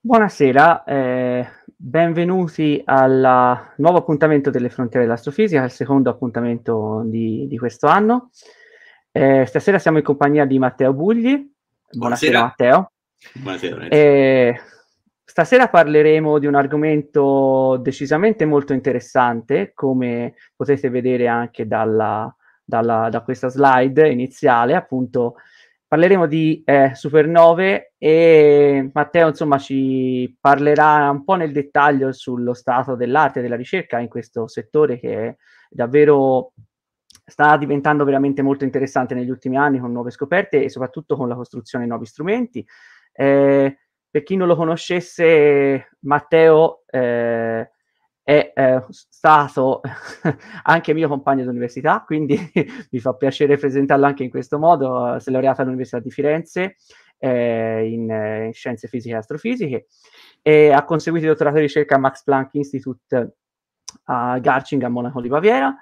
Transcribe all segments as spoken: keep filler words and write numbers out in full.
Buonasera, eh, benvenuti al nuovo appuntamento delle Frontiere dell'Astrofisica, il secondo appuntamento di, di questo anno. Eh, stasera siamo in compagnia di Matteo Bugli. Buonasera Buonasera. Matteo. Buonasera Lorenzo. Eh, stasera parleremo di un argomento decisamente molto interessante, come potete vedere anche dalla, dalla- da questa slide iniziale, appunto. Parleremo di eh, supernove e Matteo, insomma, ci parlerà un po' nel dettaglio sullo stato dell'arte e della ricerca in questo settore che è davvero sta diventando veramente molto interessante negli ultimi anni con nuove scoperte e soprattutto con la costruzione di nuovi strumenti. Eh, per chi non lo conoscesse, Matteo eh, è eh, stato anche mio compagno di università, quindi mi fa piacere presentarlo anche in questo modo. Si è laureato all'Università di Firenze eh, in, eh, in Scienze Fisiche e Astrofisiche e ha conseguito il dottorato di ricerca al Max Planck Institute a Garching, a Monaco di Baviera,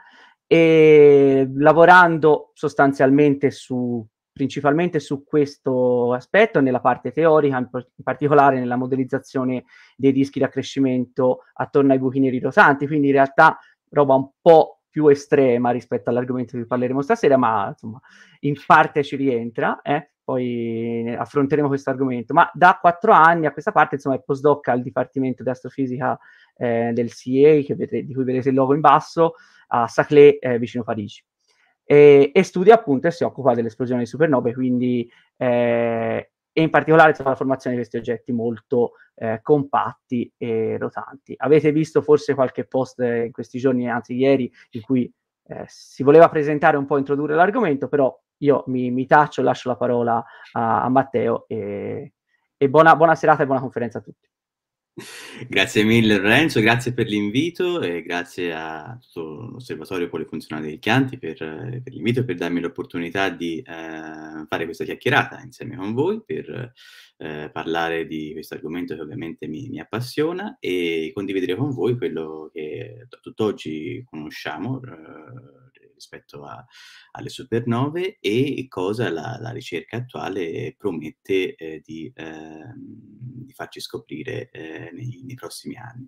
e lavorando sostanzialmente su principalmente su questo aspetto, nella parte teorica, in, in particolare nella modellizzazione dei dischi di accrescimento attorno ai buchi neri rotanti, quindi in realtà roba un po' più estrema rispetto all'argomento di cui parleremo stasera, ma insomma in parte ci rientra, eh? Poi affronteremo questo argomento. Ma da quattro anni a questa parte, insomma, è postdoc al Dipartimento di Astrofisica eh, del C A, che vedrete, di cui vedete il logo in basso, a Saclay, eh, vicino Parigi. E, e studia appunto e si occupa dell'esplosione di supernove, quindi eh, e in particolare sulla formazione di questi oggetti molto eh, compatti e rotanti. Avete visto forse qualche post eh, in questi giorni, anzi ieri, in cui eh, si voleva presentare un po', introdurre l'argomento, però io mi, mi taccio, lascio la parola a, a Matteo e, e buona, buona serata e buona conferenza a tutti. Grazie mille Lorenzo, grazie per l'invito e grazie a tutto l'Osservatorio Polifunzionale dei Chianti per, per l'invito e per darmi l'opportunità di eh, fare questa chiacchierata insieme con voi per eh, parlare di questo argomento che ovviamente mi, mi appassiona e condividere con voi quello che tutt'oggi conosciamo eh, rispetto a, alle supernove e cosa la, la ricerca attuale promette eh, di, eh, di farci scoprire eh, nei, nei prossimi anni.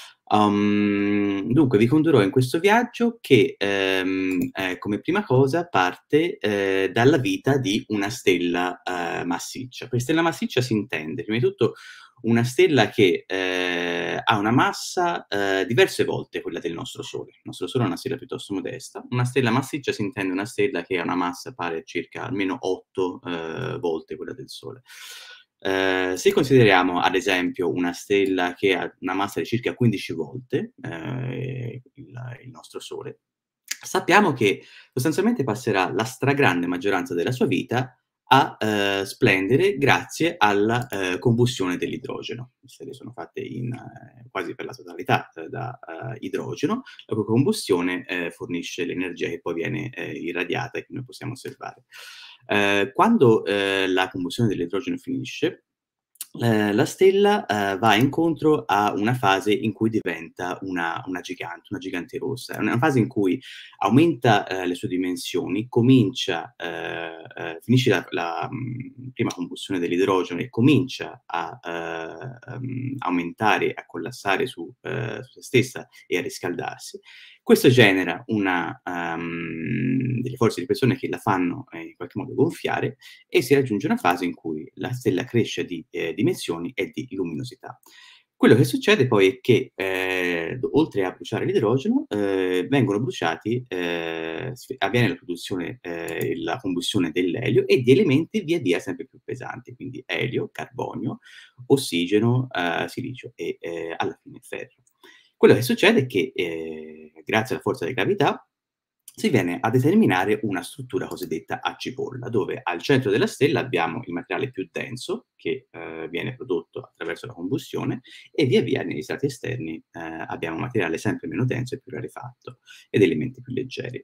Um, dunque vi condurrò in questo viaggio che ehm, eh, come prima cosa parte eh, dalla vita di una stella eh, massiccia. Per stella massiccia si intende prima di tutto una stella che eh, ha una massa eh, diverse volte quella del nostro Sole. Il nostro Sole è una stella piuttosto modesta. Una stella massiccia si intende una stella che ha una massa pari a circa almeno otto eh, volte quella del Sole. Eh, se consideriamo ad esempio una stella che ha una massa di circa quindici volte eh, il, il nostro Sole, sappiamo che sostanzialmente passerà la stragrande maggioranza della sua vita a eh, splendere grazie alla eh, combustione dell'idrogeno. Le stelle sono fatte in, eh, quasi per la totalità eh, da eh, idrogeno, la cui combustione eh, fornisce l'energia che poi viene eh, irradiata e che noi possiamo osservare. Eh, quando eh, la combustione dell'idrogeno finisce, eh, la stella eh, va incontro a una fase in cui diventa una, una gigante, una gigante rossa. È una fase in cui aumenta eh, le sue dimensioni, comincia, eh, eh, finisce la, la mh, prima combustione dell'idrogeno e comincia a eh, um, aumentare, a collassare su, eh, su se stessa e a riscaldarsi. Questo genera una, um, delle forze di pressione che la fanno eh, in qualche modo gonfiare e si raggiunge una fase in cui la stella cresce di eh, dimensioni e di luminosità. Quello che succede poi è che, eh, oltre a bruciare l'idrogeno, eh, vengono bruciati, eh, avviene la produzione, eh, la combustione dell'elio e di elementi via via sempre più pesanti, quindi elio, carbonio, ossigeno, eh, silicio e eh, alla fine ferro. Quello che succede è che, eh, grazie alla forza di gravità, si viene a determinare una struttura cosiddetta a cipolla, dove al centro della stella abbiamo il materiale più denso, che eh, viene prodotto attraverso la combustione, e via via negli strati esterni eh, abbiamo materiale sempre meno denso e più rarefatto, ed elementi più leggeri.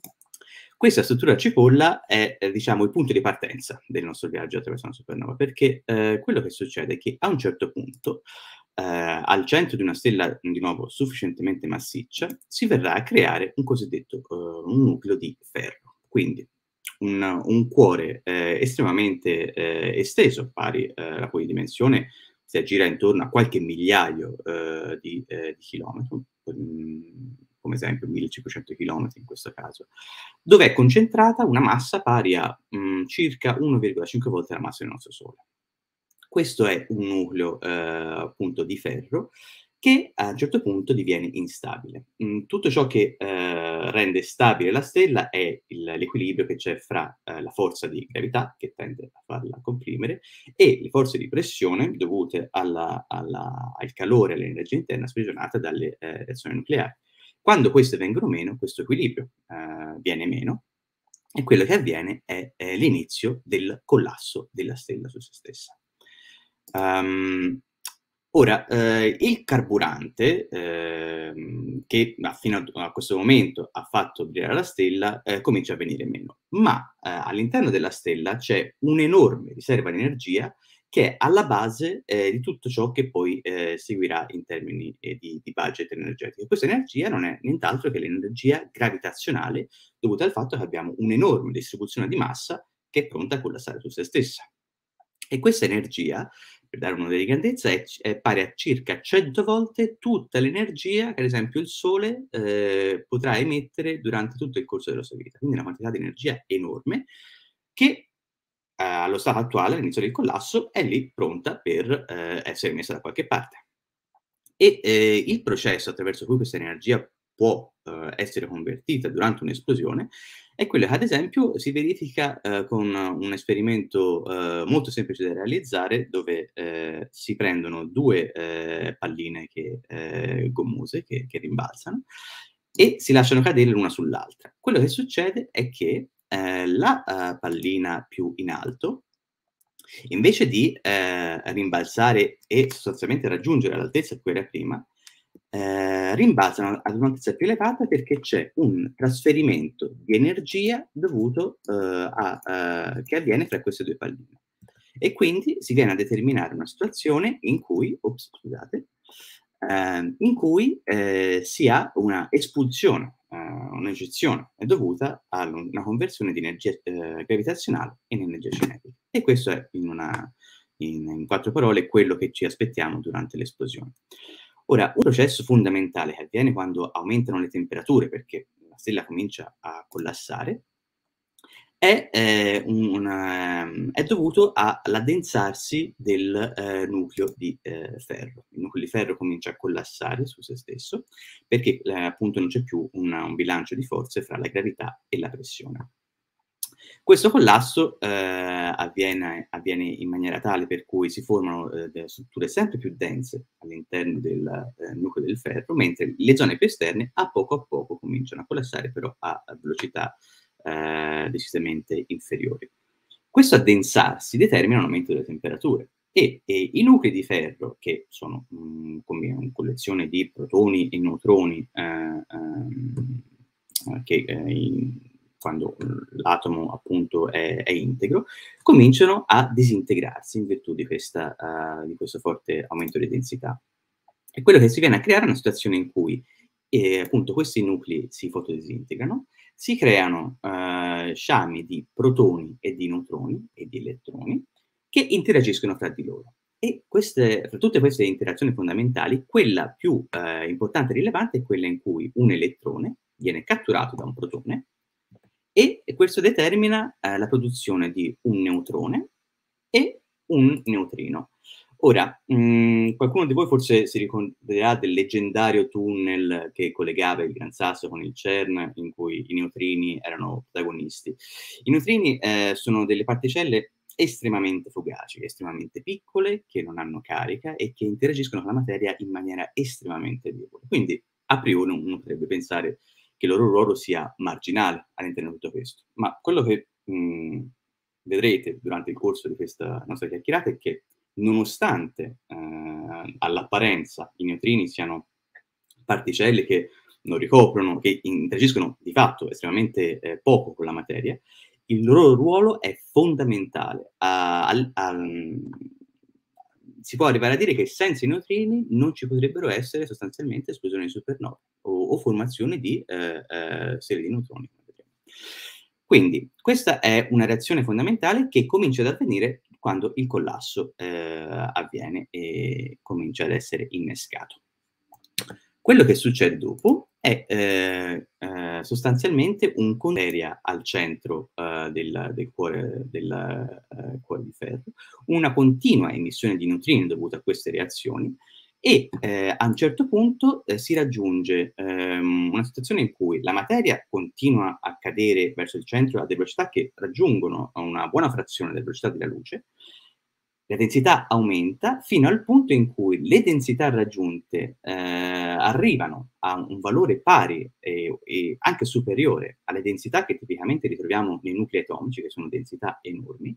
Questa struttura a cipolla è, eh, diciamo, il punto di partenza del nostro viaggio attraverso una supernova, perché eh, quello che succede è che a un certo punto, eh, al centro di una stella, di nuovo, sufficientemente massiccia, si verrà a creare un cosiddetto eh, un nucleo di ferro. Quindi un, un cuore eh, estremamente eh, esteso, pari eh, la cui dimensione si aggira intorno a qualche migliaio eh, di, eh, di chilometri, mh, come esempio millecinquecento chilometri in questo caso, dove è concentrata una massa pari a mh, circa uno virgola cinque volte la massa del nostro Sole. Questo è un nucleo eh, appunto di ferro che a un certo punto diviene instabile. Mm, tutto ciò che eh, rende stabile la stella è il- l'equilibrio che c'è fra eh, la forza di gravità, che tende a farla comprimere, e le forze di pressione dovute alla- alla- al calore e all'energia interna sprigionata dalle eh, reazioni nucleari. Quando queste vengono meno, questo equilibrio eh, viene meno, e quello che avviene è, è l'inizio del collasso della stella su se stessa. Um, ora, eh, il carburante ehm, che ah, fino a, a questo momento ha fatto brillare la stella eh, comincia a venire meno, ma eh, all'interno della stella c'è un'enorme riserva di energia che è alla base eh, di tutto ciò che poi eh, seguirà in termini eh, di, di budget energetico. Questa energia non è nient'altro che l'energia gravitazionale dovuta al fatto che abbiamo un'enorme distribuzione di massa che è pronta a collassare su se stessa. E questa energia, per dare un'idea di grandezza, è, è pari a circa cento volte tutta l'energia che, ad esempio, il Sole eh, potrà emettere durante tutto il corso della sua vita. Quindi una quantità di energia enorme che eh, allo stato attuale, all'inizio del collasso, è lì pronta per eh, essere messa da qualche parte. E eh, il processo attraverso cui questa energia può eh, essere convertita durante un'esplosione è quello che, ad esempio, si verifica eh, con un esperimento eh, molto semplice da realizzare, dove eh, si prendono due eh, palline che, eh, gommose che, che rimbalzano e si lasciano cadere l'una sull'altra. Quello che succede è che eh, la uh, pallina più in alto, invece di eh, rimbalzare e sostanzialmente raggiungere l'altezza a cui era prima, eh, rimbalzano ad un'altezza più elevata perché c'è un trasferimento di energia dovuto eh, a, eh, che avviene fra queste due palline. E quindi si viene a determinare una situazione in cui, ops, scusate, eh, in cui eh, si ha una espulsione, eh, un'ejezione, è dovuta a una conversione di energia eh, gravitazionale in energia cinetica. E questo è, in, una, in, in quattro parole, quello che ci aspettiamo durante l'esplosione. Ora, un processo fondamentale che avviene quando aumentano le temperature, perché la stella comincia a collassare, è, eh, una, è dovuto all'addensarsi del eh, nucleo di eh, ferro. Il nucleo di ferro comincia a collassare su se stesso perché eh, appunto non c'è più una, un bilancio di forze fra la gravità e la pressione. Questo collasso eh, avviene, avviene in maniera tale per cui si formano eh, delle strutture sempre più dense all'interno del eh, nucleo del ferro, mentre le zone più esterne a poco a poco cominciano a collassare però a, a velocità eh, decisamente inferiori. Questo addensarsi determina un aumento delle temperature e, e i nuclei di ferro, che sono mh, come una collezione di protoni e neutroni eh, ehm, che eh, in, quando l'atomo appunto è, è integro, cominciano a disintegrarsi in virtù di, questa, uh, di questo forte aumento di densità. E quello che si viene a creare è una situazione in cui eh, appunto questi nuclei si fotodisintegrano, si creano uh, sciami di protoni e di neutroni e di elettroni che interagiscono fra di loro. E queste, fra tutte queste interazioni fondamentali, quella più eh, importante e rilevante è quella in cui un elettrone viene catturato da un protone e questo determina eh, la produzione di un neutrone e un neutrino. Ora, mh, qualcuno di voi forse si ricorderà del leggendario tunnel che collegava il Gran Sasso con il CERN, in cui i neutrini erano protagonisti. I neutrini eh, sono delle particelle estremamente fugaci, estremamente piccole, che non hanno carica e che interagiscono con la materia in maniera estremamente debole. Quindi, a priori, uno potrebbe pensare che il loro ruolo sia marginale all'interno di tutto questo. Ma quello che mh, vedrete durante il corso di questa nostra chiacchierata è che nonostante eh, all'apparenza i neutrini siano particelle che non ricoprono, che interagiscono di fatto estremamente eh, poco con la materia, il loro ruolo è fondamentale. A, a, a, si può arrivare a dire che senza i neutrini non ci potrebbero essere sostanzialmente esplosioni di supernove o, o formazione di eh, eh, serie di neutroni. Quindi questa è una reazione fondamentale che comincia ad avvenire quando il collasso eh, avviene e comincia ad essere innescato. Quello che succede dopo è eh, eh, sostanzialmente un conteria al centro eh, del, del, cuore, del eh, cuore di ferro, una continua emissione di neutrini dovuta a queste reazioni e eh, a un certo punto eh, si raggiunge ehm, una situazione in cui la materia continua a cadere verso il centro a delle velocità che raggiungono una buona frazione della velocità della luce. La densità aumenta fino al punto in cui le densità raggiunte eh, arrivano a un valore pari e, e anche superiore alle densità che tipicamente ritroviamo nei nuclei atomici, che sono densità enormi.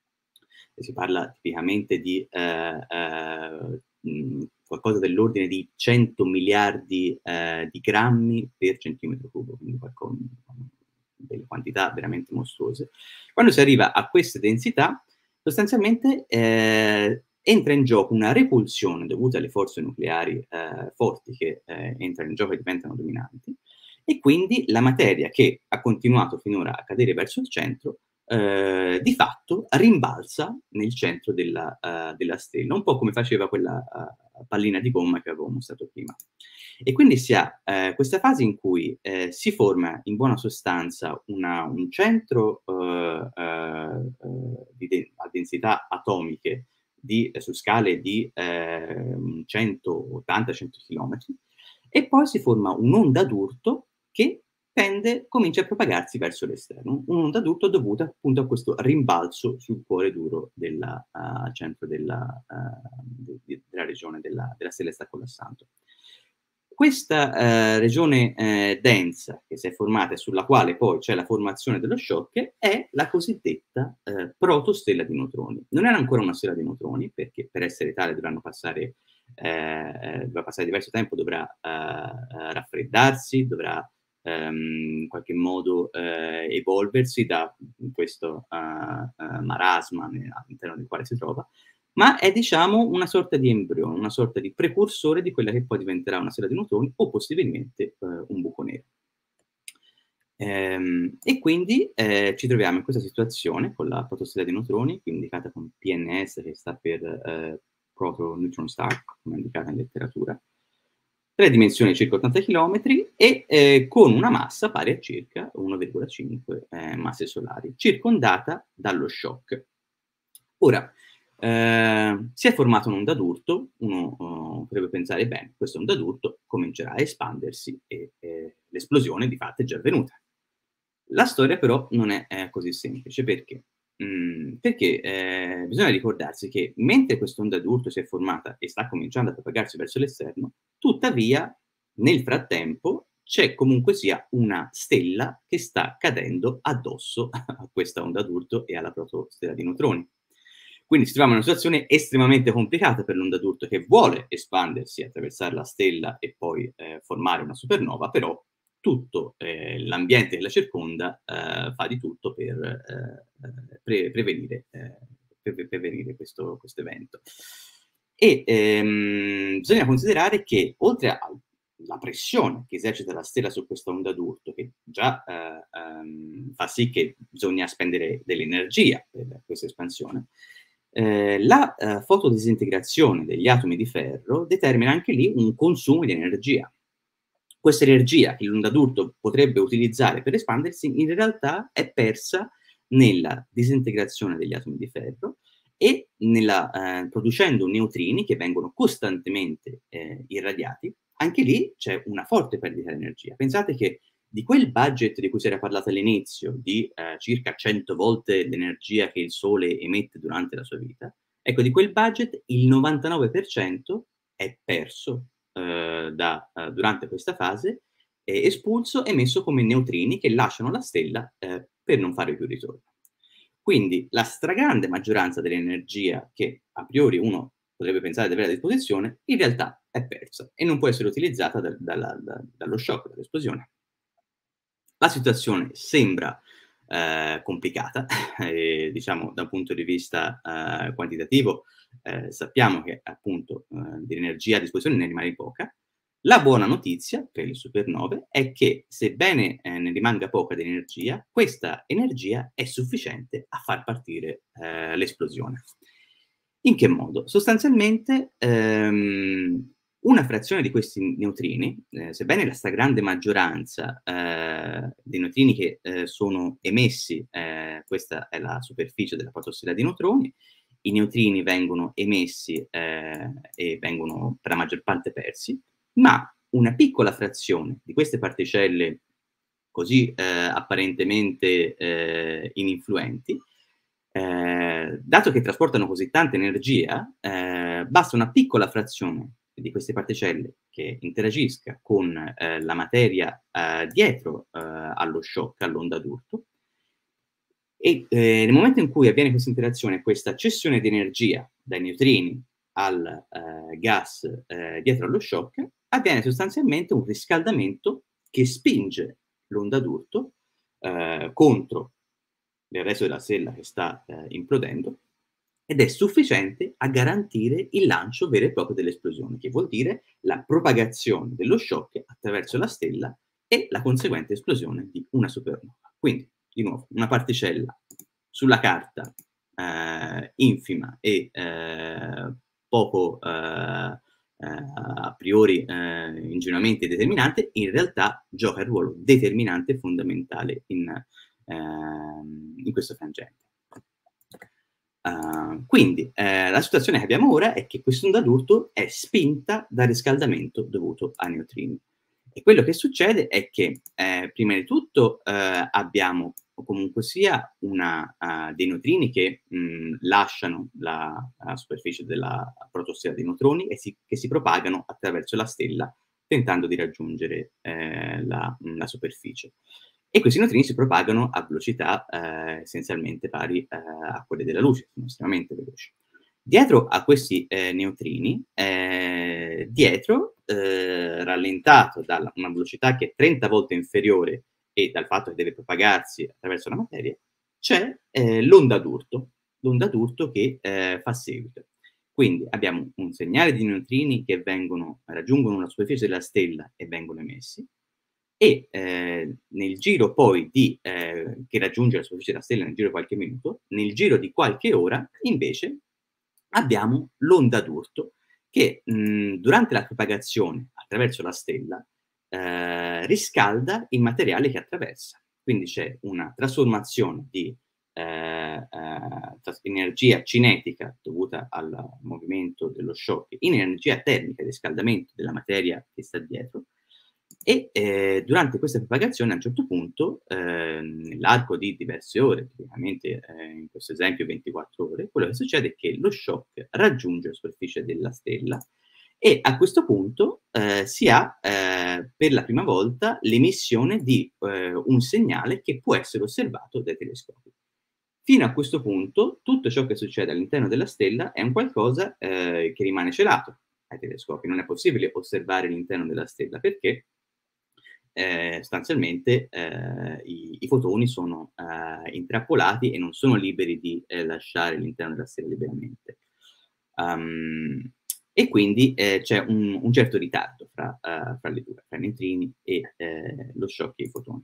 E si parla tipicamente di eh, eh, mh, qualcosa dell'ordine di cento miliardi eh, di grammi per centimetro cubo, quindi qualcosa, delle quantità veramente mostruose. Quando si arriva a queste densità, sostanzialmente eh, entra in gioco una repulsione dovuta alle forze nucleari eh, forti che eh, entrano in gioco e diventano dominanti, e quindi la materia che ha continuato finora a cadere verso il centro eh, di fatto rimbalza nel centro della, uh, della stella, un po' come faceva quella uh, pallina di gomma che avevo mostrato prima. E quindi si ha eh, questa fase in cui eh, si forma in buona sostanza una, un centro eh, eh, di de a densità atomiche di, eh, su scale di eh, centottanta cento chilometri, e poi si forma un'onda d'urto che tende, comincia a propagarsi verso l'esterno, un'onda d'urto dovuta appunto a questo rimbalzo sul cuore duro del uh, centro della, uh, de della regione della, della stella che sta collassando. Questa eh, regione eh, densa che si è formata e sulla quale poi c'è la formazione dello shock è la cosiddetta eh, protostella di neutroni. Non era ancora una stella di neutroni, perché per essere tale dovranno passare, eh, dovrà passare diverso tempo, dovrà eh, raffreddarsi, dovrà ehm, in qualche modo eh, evolversi da questo uh, uh, marasma all'interno del quale si trova, ma è, diciamo, una sorta di embrione, una sorta di precursore di quella che poi diventerà una stella di neutroni o possibilmente eh, un buco nero. Ehm, e quindi eh, ci troviamo in questa situazione con la protostella di neutroni, qui indicata con P N S, che sta per eh, Proto-Neutron Star, come indicata in letteratura, tre dimensioni circa ottanta chilometri e eh, con una massa pari a circa uno virgola cinque eh, masse solari, circondata dallo shock. Ora, eh, si è formata un'onda d'urto, uno uh, potrebbe pensare, bene, questa onda d'urto comincerà a espandersi e eh, l'esplosione di fatto è già avvenuta. La storia però non è, è così semplice, perché? Mm, perché eh, bisogna ricordarsi che mentre questa onda d'urto si è formata e sta cominciando a propagarsi verso l'esterno, tuttavia nel frattempo c'è comunque sia una stella che sta cadendo addosso a questa onda d'urto e alla protostella di neutroni. Quindi si trova in una situazione estremamente complicata per l'onda d'urto, che vuole espandersi, attraversare la stella e poi eh, formare una supernova, però tutto eh, l'ambiente che la circonda eh, fa di tutto per eh, pre prevenire, eh, pre prevenire questo, questo evento. E ehm, bisogna considerare che oltre alla pressione che esercita la stella su questa onda d'urto, che già eh, ehm, fa sì che bisogna spendere dell'energia per questa espansione, Eh, la eh, fotodisintegrazione degli atomi di ferro determina anche lì un consumo di energia. Questa energia che l'onda d'urto potrebbe utilizzare per espandersi in realtà è persa nella disintegrazione degli atomi di ferro e nella, eh, producendo neutrini che vengono costantemente eh, irradiati. Anche lì c'è una forte perdita di energia. Pensate che di quel budget di cui si era parlato all'inizio, di eh, circa cento volte l'energia che il Sole emette durante la sua vita, ecco, di quel budget il novantanove per cento è perso eh, da, eh, durante questa fase, è espulso e messo come neutrini che lasciano la stella eh, per non fare più ritorno. Quindi la stragrande maggioranza dell'energia che a priori uno potrebbe pensare di avere a disposizione, in realtà è persa e non può essere utilizzata da, da, da, dallo shock, dall'esplosione. La situazione sembra eh, complicata, e, diciamo da un punto di vista eh, quantitativo eh, sappiamo che appunto eh, dell'energia a disposizione ne rimane poca. La buona notizia per le supernove è che, sebbene eh, ne rimanga poca di energia, questa energia è sufficiente a far partire eh, l'esplosione. In che modo? Sostanzialmente ehm, una frazione di questi neutrini, eh, sebbene la stragrande maggioranza eh, dei neutrini che eh, sono emessi, eh, questa è la superficie della fotosfera di neutroni, i neutrini vengono emessi eh, e vengono per la maggior parte persi, ma una piccola frazione di queste particelle così eh, apparentemente eh, ininfluenti, eh, dato che trasportano così tanta energia, eh, basta una piccola frazione di queste particelle che interagisca con eh, la materia eh, dietro eh, allo shock, all'onda d'urto, e eh, nel momento in cui avviene questa interazione, questa cessione di energia dai neutrini al eh, gas eh, dietro allo shock, avviene sostanzialmente un riscaldamento che spinge l'onda d'urto eh, contro il resto della stella che sta eh, implodendo, ed è sufficiente a garantire il lancio vero e proprio dell'esplosione, che vuol dire la propagazione dello shock attraverso la stella e la conseguente esplosione di una supernova. Quindi, di nuovo, una particella sulla carta eh, infima e eh, poco eh, eh, a priori eh, ingenuamente determinante, in realtà gioca il ruolo determinante e fondamentale in, eh, in questo frangente. Uh, quindi eh, la situazione che abbiamo ora è che quest'onda d'urto è spinta dal riscaldamento dovuto ai neutrini. E quello che succede è che, eh, prima di tutto, eh, abbiamo o comunque sia una, uh, dei neutrini che mh, lasciano la, la superficie della protosfera dei neutroni e si, che si propagano attraverso la stella, tentando di raggiungere eh, la, la superficie. E questi neutrini si propagano a velocità eh, essenzialmente pari eh, a quelle della luce, sono estremamente veloci. Dietro a questi eh, neutrini, eh, dietro, eh, rallentato da una velocità che è trenta volte inferiore e dal fatto che deve propagarsi attraverso la materia, c'è eh, l'onda d'urto, l'onda d'urto che eh, fa seguito. Quindi abbiamo un segnale di neutrini che vengono, raggiungono la superficie della stella e vengono emessi, e eh, nel giro poi di, eh, che raggiunge la superficie della stella nel giro di qualche minuto, nel giro di qualche ora, invece, abbiamo l'onda d'urto che mh, durante la propagazione attraverso la stella eh, riscalda il materiale che attraversa. Quindi c'è una trasformazione di eh, eh, energia cinetica dovuta al movimento dello shock in energia termica di riscaldamento della materia che sta dietro, e eh, durante questa propagazione a un certo punto, eh, nell'arco di diverse ore, praticamente eh, in questo esempio ventiquattro ore, quello che succede è che lo shock raggiunge la superficie della stella e a questo punto eh, si ha eh, per la prima volta l'emissione di eh, un segnale che può essere osservato dai telescopi. Fino a questo punto tutto ciò che succede all'interno della stella è un qualcosa eh, che rimane celato ai telescopi. Non è possibile osservare l'interno della stella perché Eh, sostanzialmente eh, i, i fotoni sono eh, intrappolati e non sono liberi di eh, lasciare l'interno della stella liberamente. Um, e quindi eh, c'è un, un certo ritardo fra, uh, fra le due, fra i neutrini e eh, lo shock dei fotoni.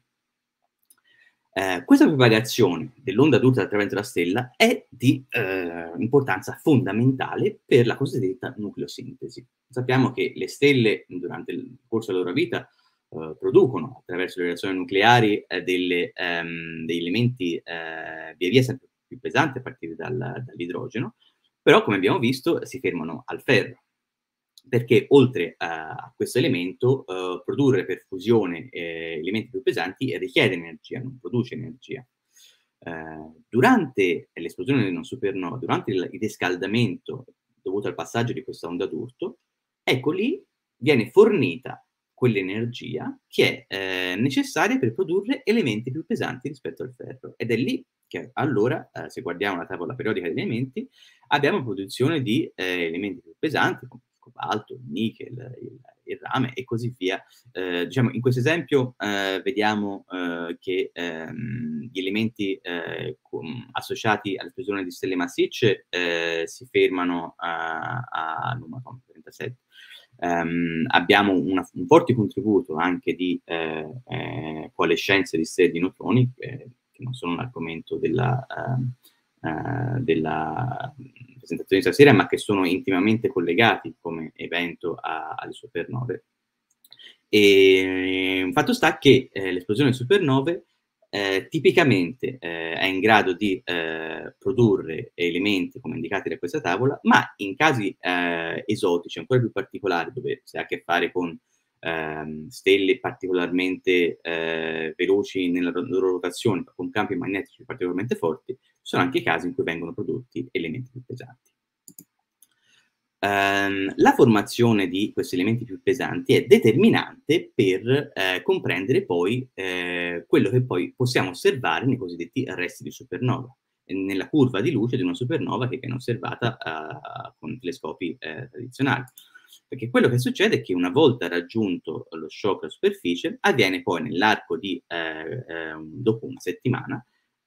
Eh, questa propagazione dell'onda d'urto attraverso la stella è di eh, importanza fondamentale per la cosiddetta nucleosintesi. Sappiamo che le stelle durante il corso della loro vita Uh, producono attraverso le reazioni nucleari eh, delle, um, degli elementi eh, via via sempre più pesanti a partire dal, dall'idrogeno, però come abbiamo visto si fermano al ferro, perché oltre a, a questo elemento uh, produrre per fusione eh, elementi più pesanti richiede energia, non produce energia. Uh, durante l'esplosione di una supernova, durante il, il riscaldamento dovuto al passaggio di questa onda d'urto, ecco lì viene fornita quell'energia che è eh, necessaria per produrre elementi più pesanti rispetto al ferro. Ed è lì che allora, eh, se guardiamo la tavola periodica degli elementi, abbiamo produzione di eh, elementi più pesanti, come il cobalto, il nichel, il, il rame e così via. Eh, diciamo, in questo esempio eh, vediamo eh, che ehm, gli elementi eh, com- associati all'esplosione di stelle massicce eh, si fermano a, a numero trentasette. Um, abbiamo una, un forte contributo anche di eh, eh, coalescenze di stelle di neutroni, eh, che non sono un argomento della, uh, uh, della presentazione di stasera, ma che sono intimamente collegati come evento a, alle supernove. E fatto sta che eh, l'esplosione di supernove eh, tipicamente eh, è in grado di eh, produrre elementi come indicati da questa tavola, ma in casi eh, esotici, ancora più particolari, dove si ha a che fare con ehm, stelle particolarmente eh, veloci nella loro rotazione, con campi magnetici particolarmente forti, ci sono anche casi in cui vengono prodotti elementi più pesanti. Um, la formazione di questi elementi più pesanti è determinante per eh, comprendere poi eh, quello che poi possiamo osservare nei cosiddetti arresti di supernova, nella curva di luce di una supernova che viene osservata uh, con telescopi eh, tradizionali. Perché quello che succede è che una volta raggiunto lo shock alla superficie, avviene poi nell'arco di eh, eh, dopo una settimana,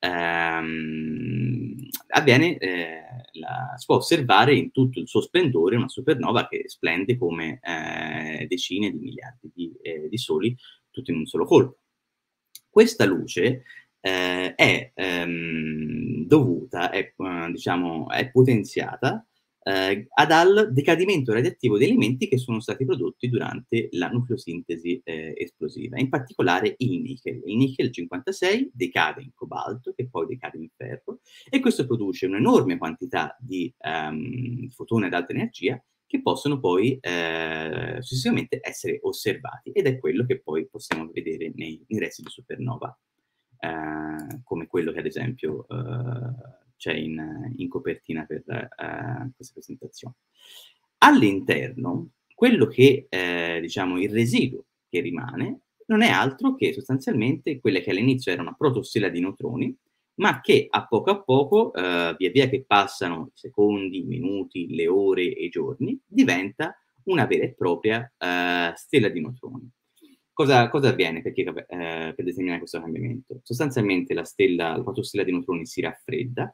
ehm, avviene, eh, la, si può osservare in tutto il suo splendore una supernova che splende come eh, decine di miliardi di, eh, di soli, tutti in un solo colpo. Questa luce eh, è ehm, dovuta, è, eh, diciamo, è potenziata eh, ad al decadimento radioattivo di elementi che sono stati prodotti durante la nucleosintesi eh, esplosiva, in particolare il nickel. Il nickel cinquantasei decade in cobalto, che poi decade in ferro, e questo produce un'enorme quantità di um, fotoni ad alta energia che possono poi eh, successivamente essere osservati, ed è quello che poi possiamo vedere nei, nei resti di supernova, eh, come quello che ad esempio eh, c'è in, in copertina per uh, questa presentazione. All'interno, quello che, eh, diciamo, il residuo che rimane non è altro che sostanzialmente quella che all'inizio era una protostella di neutroni, ma che a poco a poco, eh, via via che passano i secondi, i minuti, le ore e i giorni, diventa una vera e propria eh, stella di neutroni. Cosa, cosa avviene perché, eh, per determinare questo cambiamento? Sostanzialmente la stella, la protostella di neutroni si raffredda,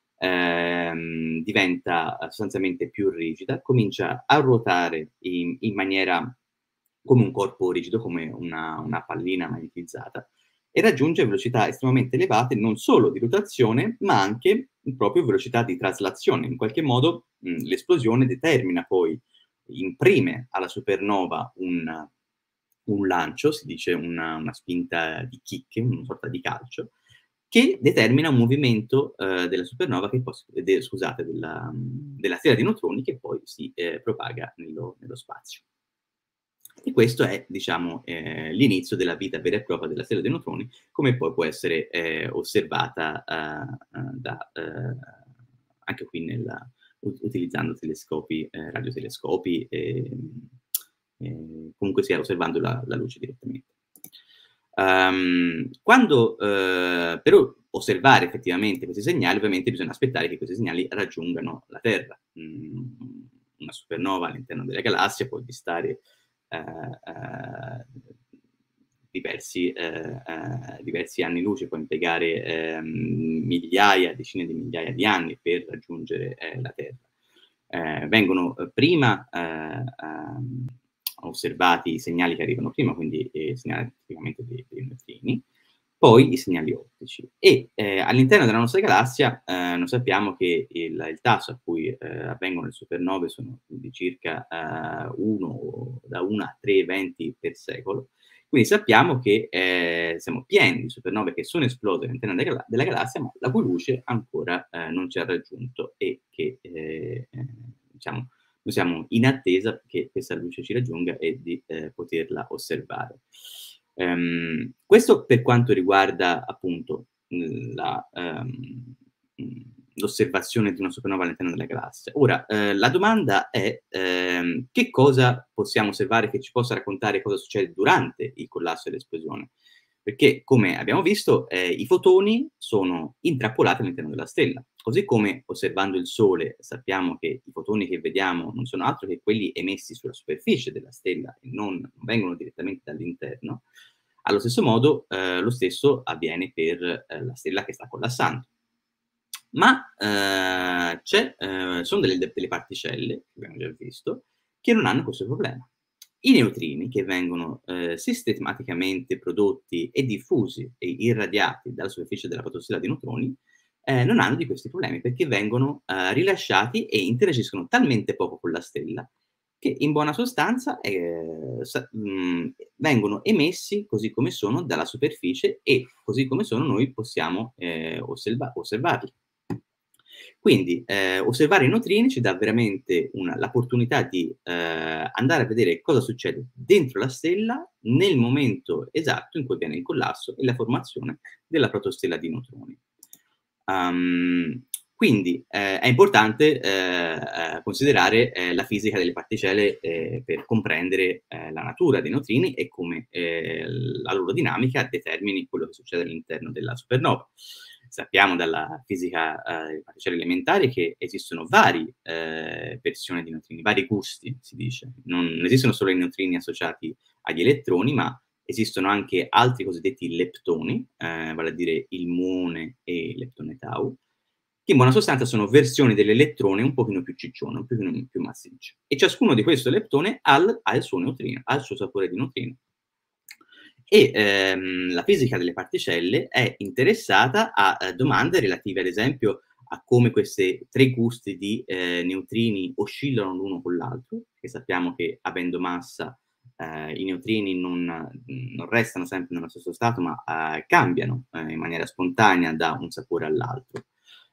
ehm, diventa sostanzialmente più rigida, comincia a ruotare in, in maniera come un corpo rigido, come una, una pallina magnetizzata, e raggiunge velocità estremamente elevate non solo di rotazione, ma anche proprio velocità di traslazione. In qualche modo l'esplosione determina poi, imprime alla supernova un, un lancio, si dice una, una spinta di kick, una sorta di calcio, che determina un movimento eh, della supernova, che poi, de, scusate, della, della stella di neutroni, che poi si eh, propaga nello, nello spazio. E questo è, diciamo, eh, l'inizio della vita vera e propria della stella dei neutroni, come poi può essere eh, osservata eh, da, eh, anche qui nella, utilizzando telescopi, eh, radiotelescopi, e, e comunque sia osservando la, la luce direttamente. Um, quando, eh, per osservare effettivamente questi segnali, ovviamente bisogna aspettare che questi segnali raggiungano la Terra. Mm, una supernova all'interno della galassia può distare eh, eh, diversi, eh, eh, diversi anni luce, può impiegare eh, migliaia, decine di migliaia di anni per raggiungere eh, la Terra. Eh, vengono prima eh, ehm, osservati i segnali che arrivano prima, quindi i segnali tipicamente dei, dei neutrini, poi i segnali ottici. E eh, all'interno della nostra galassia eh, noi sappiamo che il, il tasso a cui eh, avvengono le supernove sono di circa eh, uno, da uno a tre eventi per secolo. Quindi sappiamo che eh, siamo pieni di supernove che sono esplose all'interno della, della galassia, ma la cui luce ancora eh, non ci ha raggiunto, e che eh, diciamo, noi siamo in attesa che questa luce ci raggiunga e di eh, poterla osservare. Um, questo per quanto riguarda appunto la, um, l'osservazione di una supernova all'interno della galassia. Ora, eh, la domanda è ehm, che cosa possiamo osservare che ci possa raccontare cosa succede durante il collasso e l'esplosione? Perché, come abbiamo visto, eh, i fotoni sono intrappolati all'interno della stella. Così come osservando il Sole sappiamo che i fotoni che vediamo non sono altro che quelli emessi sulla superficie della stella e non, non vengono direttamente dall'interno. Allo stesso modo, eh, lo stesso avviene per eh, la stella che sta collassando. Ma eh, c'è, eh, sono delle, delle particelle, che abbiamo già visto, che non hanno questo problema. I neutrini, che vengono eh, sistematicamente prodotti e diffusi e irradiati dalla superficie della fotostella di neutroni, eh, non hanno di questi problemi, perché vengono eh, rilasciati e interagiscono talmente poco con la stella che in buona sostanza eh, sa- mh, vengono emessi così come sono dalla superficie e così come sono noi possiamo eh, osserva- osservarli. Quindi eh, osservare i neutrini ci dà veramente una, l'opportunità di eh, andare a vedere cosa succede dentro la stella nel momento esatto in cui avviene il collasso e la formazione della protostella di neutroni. Um, quindi eh, è importante eh, considerare eh, la fisica delle particelle eh, per comprendere eh, la natura dei neutrini e come eh, la loro dinamica determini quello che succede all'interno della supernova. Sappiamo dalla fisica eh, delle particelle elementari che esistono varie eh, versioni di neutrini, vari gusti, si dice. Non, non esistono solo i neutrini associati agli elettroni, ma esistono anche altri cosiddetti leptoni, eh, vale a dire il muone e il leptone tau, che in buona sostanza sono versioni dell'elettrone un pochino più ciccione, un pochino più massicce. E ciascuno di questi leptoni ha, ha il suo neutrino, ha il suo sapore di neutrino. E ehm, la fisica delle particelle è interessata a, a domande relative, ad esempio, a come questi tre gusti di eh, neutrini oscillano l'uno con l'altro, perché sappiamo che avendo massa eh, i neutrini non, non restano sempre nello stesso stato, ma eh, cambiano eh, in maniera spontanea da un sapore all'altro.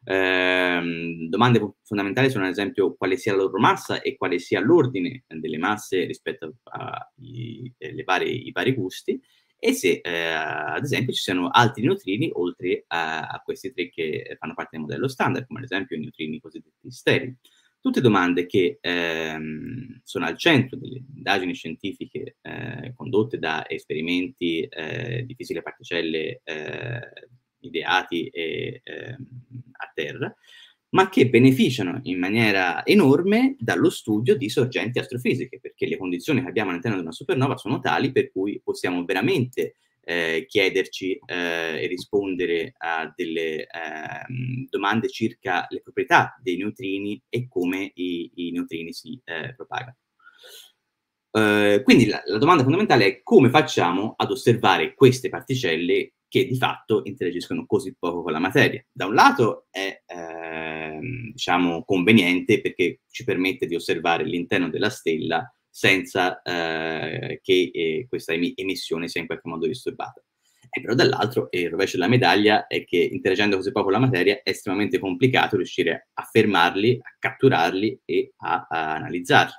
Eh, domande fondamentali sono ad esempio quale sia la loro massa e quale sia l'ordine delle masse rispetto ai vari, vari gusti, e se eh, ad esempio ci siano altri neutrini oltre a, a questi tre che fanno parte del modello standard, come ad esempio i neutrini cosiddetti sterili. Tutte domande che ehm, sono al centro delle indagini scientifiche eh, condotte da esperimenti eh, di fisica particelle eh, ideati e, eh, a terra, ma che beneficiano in maniera enorme dallo studio di sorgenti astrofisiche, perché le condizioni che abbiamo all'interno di una supernova sono tali per cui possiamo veramente eh, chiederci eh, e rispondere a delle eh, domande circa le proprietà dei neutrini e come i, i neutrini si eh, propagano. Uh, quindi la, la domanda fondamentale è come facciamo ad osservare queste particelle che di fatto interagiscono così poco con la materia. Da un lato è ehm, diciamo conveniente perché ci permette di osservare l'interno della stella senza eh, che eh, questa em- emissione sia in qualche modo disturbata. E però dall'altro il rovescio della medaglia è che interagendo così poco con la materia è estremamente complicato riuscire a fermarli, a catturarli e a, a analizzarli.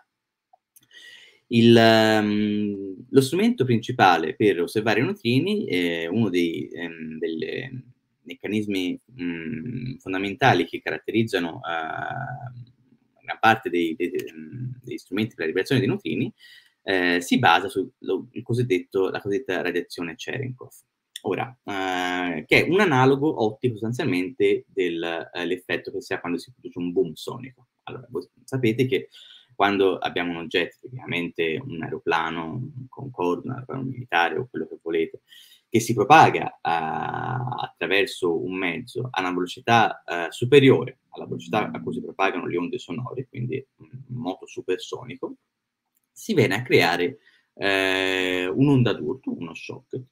Il, um, lo strumento principale per osservare i neutrini è uno dei ehm, delle meccanismi mh, fondamentali che caratterizzano uh, una parte dei, dei, degli strumenti per la liberazione dei neutrini, eh, si basa sul cosiddetto, la cosiddetta radiazione Cherenkov. Ora, eh, che è un analogo ottico sostanzialmente dell'effetto eh, che si ha quando si produce un boom sonico. Allora, voi sapete che quando abbiamo un oggetto, tipicamente un aeroplano, un Concorde, un aeroplano militare o quello che volete, che si propaga uh, attraverso un mezzo a una velocità uh, superiore alla velocità a cui si propagano le onde sonore, quindi un moto supersonico, si viene a creare eh, un'onda d'urto, uno shock,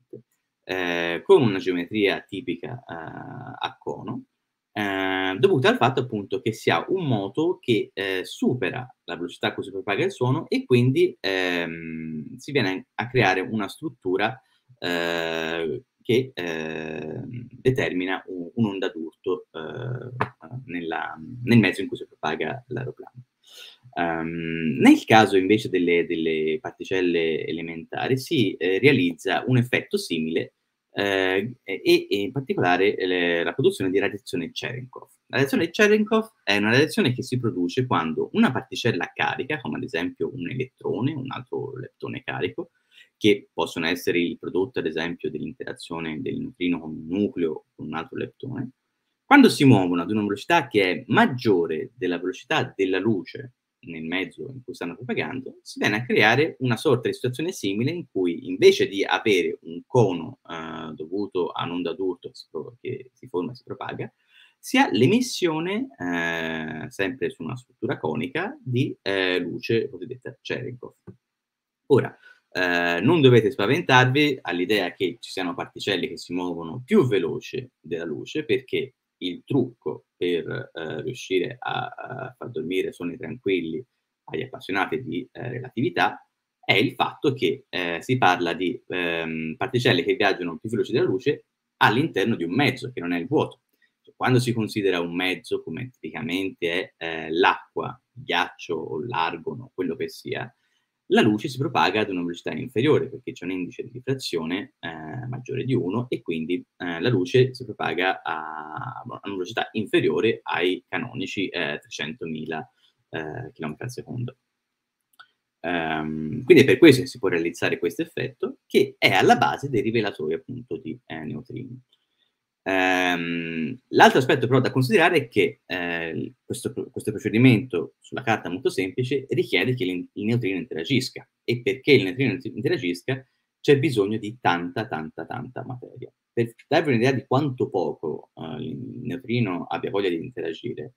eh, con una geometria tipica eh, a cono, eh, dovuta al fatto appunto che si ha un moto che eh, supera la velocità a cui si propaga il suono e quindi ehm, si viene a creare una struttura eh, che eh, determina un, un'onda d'urto eh, nella, nel mezzo in cui si propaga l'aeroplano. Um, nel caso invece delle, delle particelle elementari si eh, realizza un effetto simile eh, e, e in particolare le, la produzione di radiazione Cherenkov. La radiazione Cherenkov è una radiazione che si produce quando una particella carica, come ad esempio un elettrone, un altro leptone carico, che possono essere il prodotto ad esempio dell'interazione del neutrino con un nucleo o con un altro leptone, quando si muovono ad una velocità che è maggiore della velocità della luce nel mezzo in cui stanno propagando, si viene a creare una sorta di situazione simile in cui invece di avere un cono eh, dovuto a un'onda d'urto che si forma e si propaga, sia l'emissione, eh, sempre su una struttura conica, di eh, luce cosiddetta Cherenkov. Ora, eh, non dovete spaventarvi all'idea che ci siano particelle che si muovono più veloce della luce, perché il trucco per eh, riuscire a, a far dormire sonni tranquilli agli appassionati di eh, relatività è il fatto che eh, si parla di ehm, particelle che viaggiano più veloci della luce all'interno di un mezzo, che non è il vuoto. Cioè, quando si considera un mezzo, come tipicamente è eh, l'acqua, il ghiaccio o l'argono, quello che sia, la luce si propaga ad una velocità inferiore, perché c'è un indice di rifrazione eh, maggiore di uno, e quindi eh, la luce si propaga a, a una velocità inferiore ai canonici eh, trecentomila eh, km al secondo. Um, quindi è per questo che si può realizzare questo effetto, che è alla base dei rivelatori appunto di eh, neutrini. Um, l'altro aspetto però da considerare è che eh, questo, questo procedimento sulla carta molto semplice richiede che il, il neutrino interagisca, e perché il neutrino interagisca c'è bisogno di tanta tanta tanta materia. Per darvi un'idea di quanto poco uh, il neutrino abbia voglia di interagire,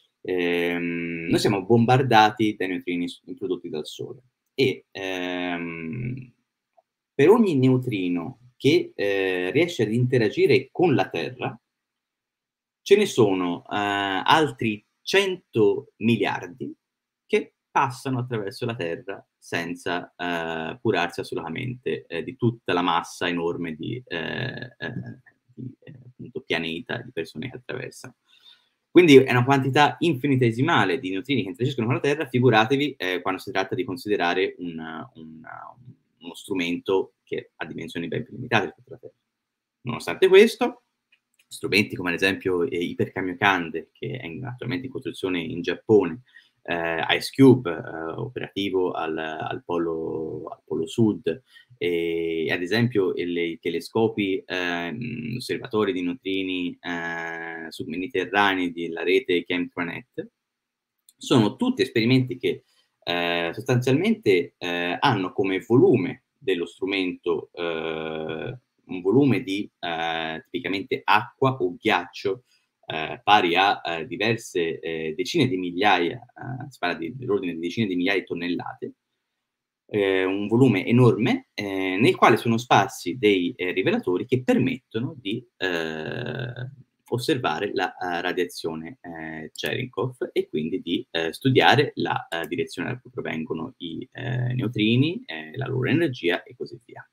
ehm, noi siamo bombardati dai neutrini introdotti dal Sole, e ehm, per ogni neutrino che eh, riesce ad interagire con la Terra, ce ne sono eh, altri cento miliardi che passano attraverso la Terra senza eh, curarsi assolutamente eh, di tutta la massa enorme di, eh, eh, di eh, appunto, pianeta, di persone che attraversano. Quindi è una quantità infinitesimale di neutrini che interagiscono con la Terra, figuratevi eh, quando si tratta di considerare una, una, uno strumento che ha dimensioni ben più limitate rispetto alla Terra. Nonostante questo, strumenti come ad esempio eh, Hyper Kamiokande, che è in, attualmente in costruzione in Giappone, eh, IceCube, eh, operativo al, al, polo, al polo sud, e ad esempio i telescopi eh, osservatori di neutrini eh, submediterranei della rete ChemtraNet, sono tutti esperimenti che eh, sostanzialmente eh, hanno come volume dello strumento eh, un volume di eh, tipicamente acqua o ghiaccio eh, pari a eh, diverse eh, decine di migliaia, eh, si parla di, dell'ordine di decine di migliaia di tonnellate, eh, un volume enorme eh, nel quale sono sparsi dei eh, rivelatori che permettono di eh, osservare la uh, radiazione eh, Cherenkov, e quindi di eh, studiare la uh, direzione da cui provengono i eh, neutrini, eh, la loro energia e così via.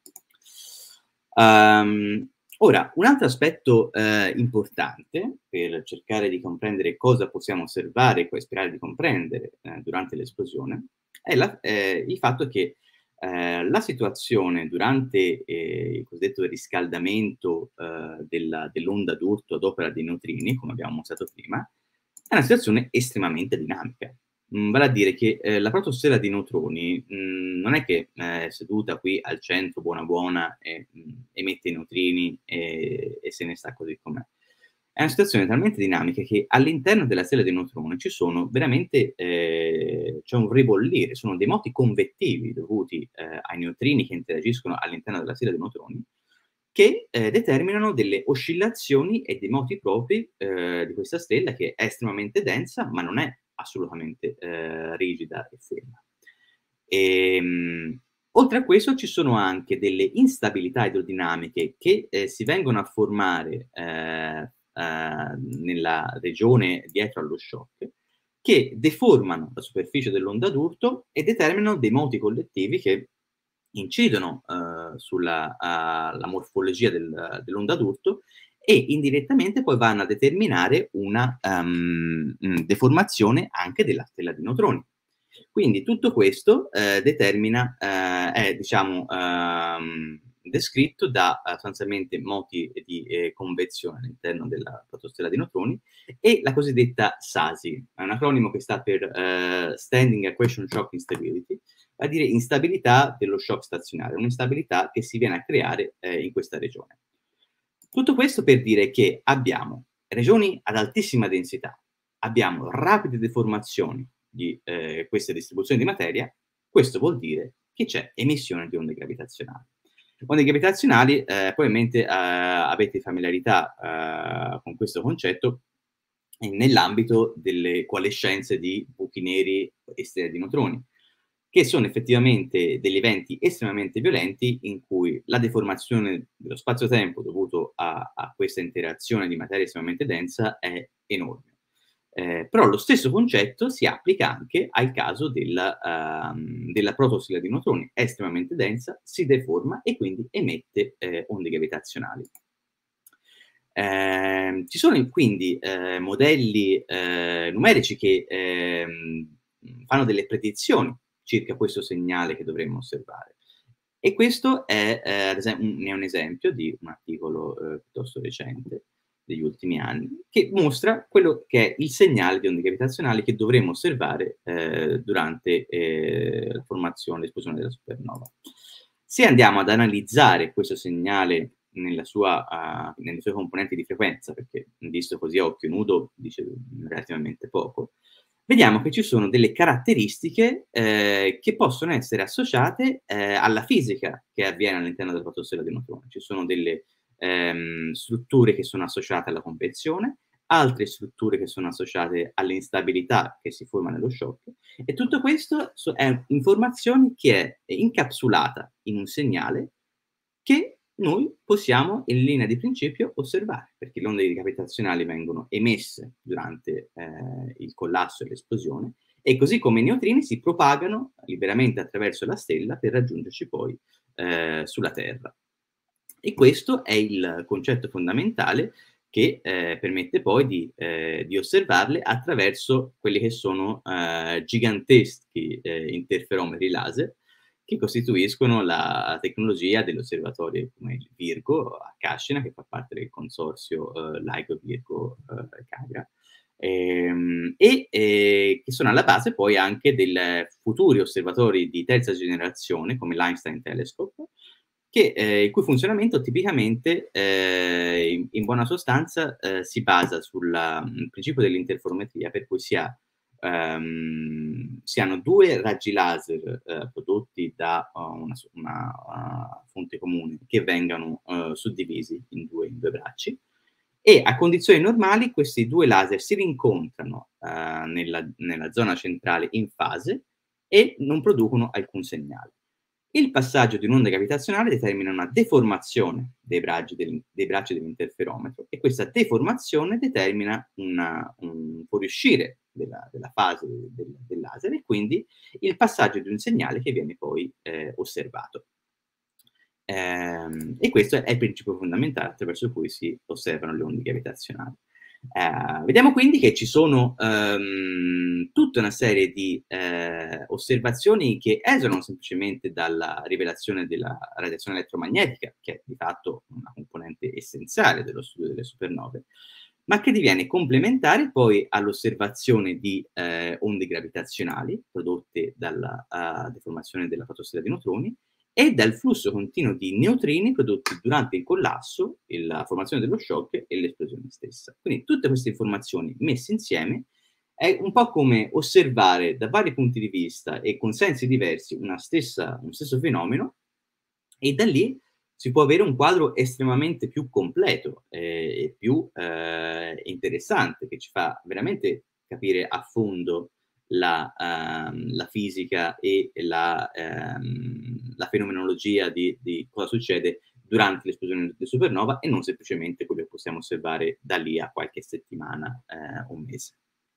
Um, ora, un altro aspetto eh, importante per cercare di comprendere cosa possiamo osservare e sperare di comprendere eh, durante l'esplosione è la, eh, il fatto che eh, la situazione durante eh, il cosiddetto riscaldamento eh, della, dell'onda d'urto ad opera dei neutrini, come abbiamo mostrato prima, è una situazione estremamente dinamica. Mm, vale a dire che eh, la protosfera di neutroni mh, non è che eh, è seduta qui al centro buona buona e mh, emette i neutrini e, e se ne sta così com'è. È una situazione talmente dinamica che all'interno della stella dei neutroni ci sono veramente, eh, c'è un ribollire, sono dei moti convettivi dovuti eh, ai neutrini che interagiscono all'interno della stella dei neutroni, che eh, determinano delle oscillazioni e dei moti propri eh, di questa stella, che è estremamente densa, ma non è assolutamente eh, rigida e ferma. E, mh, oltre a questo ci sono anche delle instabilità idrodinamiche che eh, si vengono a formare eh, eh, nella regione dietro allo shock, che deformano la superficie dell'onda d'urto e determinano dei moti collettivi che incidono uh, sulla uh, la morfologia del, dell'onda d'urto, e indirettamente poi vanno a determinare una um, deformazione anche della stella di neutroni. Quindi tutto questo uh, determina, uh, è diciamo uh, descritto da uh, sostanzialmente moti di eh, convezione all'interno della protostella di neutroni, e la cosiddetta S A S I, è un acronimo che sta per uh, Standing Equation Shock Instability, a dire instabilità dello shock stazionario, un'instabilità che si viene a creare eh, in questa regione. Tutto questo per dire che abbiamo regioni ad altissima densità, abbiamo rapide deformazioni di eh, queste distribuzioni di materia. Questo vuol dire che c'è emissione di onde gravitazionali. Onde gravitazionali, eh, probabilmente eh, avete familiarità eh, con questo concetto, nell'ambito delle coalescenze di buchi neri e stelle di neutroni, che sono effettivamente degli eventi estremamente violenti in cui la deformazione dello spazio-tempo dovuto a, a questa interazione di materia estremamente densa è enorme. Eh, però lo stesso concetto si applica anche al caso della, uh, della protostella di neutroni, è estremamente densa, si deforma e quindi emette eh, onde gravitazionali. Eh, ci sono quindi eh, modelli eh, numerici che eh, fanno delle predizioni circa questo segnale che dovremmo osservare. E questo è, eh, ad esempio, un, è un esempio di un articolo eh, piuttosto recente, degli ultimi anni, che mostra quello che è il segnale di onde gravitazionali che dovremmo osservare eh, durante eh, la formazione, l'esplosione della supernova. Se andiamo ad analizzare questo segnale nella sua, uh, nelle sue componenti di frequenza, perché visto così a occhio nudo dice relativamente poco, vediamo che ci sono delle caratteristiche eh, che possono essere associate eh, alla fisica che avviene all'interno della protostella di neutroni. Ci sono delle ehm, strutture che sono associate alla convezione, altre strutture che sono associate all'instabilità che si forma nello shock, e tutto questo è informazione che è incapsulata in un segnale che noi possiamo in linea di principio osservare, perché le onde gravitazionali vengono emesse durante eh, il collasso e l'esplosione, e così come i neutrini si propagano liberamente attraverso la stella per raggiungerci poi eh, sulla Terra. E questo è il concetto fondamentale che eh, permette poi di, eh, di osservarle attraverso quelli che sono eh, giganteschi eh, interferometri laser, che costituiscono la tecnologia dell'osservatorio come il Virgo a Cascina, che fa parte del consorzio eh, LIGO-Virgo-Cagra, ehm, e eh, che sono alla base poi anche dei futuri osservatori di terza generazione, come l'Einstein Telescope, che, eh, il cui funzionamento tipicamente, eh, in, in buona sostanza, eh, si basa sul principio dell'interferometria, per cui si ha Um, si hanno due raggi laser uh, prodotti da uh, una, una uh, fonte comune che vengano uh, suddivisi in due, in due bracci, e a condizioni normali questi due laser si rincontrano uh, nella, nella zona centrale in fase e non producono alcun segnale. Il passaggio di un'onda gravitazionale determina una deformazione dei bracci, del, dei bracci dell'interferometro, e questa deformazione determina una, un fuoriuscire della, della fase del, del laser, e quindi il passaggio di un segnale che viene poi eh, osservato. Ehm, e questo è il principio fondamentale attraverso cui si osservano le onde gravitazionali. Eh, vediamo quindi che ci sono um, tutta una serie di eh, osservazioni che esulano semplicemente dalla rivelazione della radiazione elettromagnetica, che è di fatto una componente essenziale dello studio delle supernove, ma che diviene complementare poi all'osservazione di eh, onde gravitazionali prodotte dalla uh, deformazione della fotostella di neutroni e dal flusso continuo di neutrini prodotti durante il collasso, la formazione dello shock e l'esplosione stessa. Quindi tutte queste informazioni messe insieme è un po' come osservare da vari punti di vista e con sensi diversi una stessa, un stesso fenomeno, e da lì si può avere un quadro estremamente più completo eh, e più eh, interessante, che ci fa veramente capire a fondo La, uh, la fisica e la, uh, la fenomenologia di, di cosa succede durante l'esplosione di supernova, e non semplicemente quello che possiamo osservare da lì a qualche settimana o uh, un mese.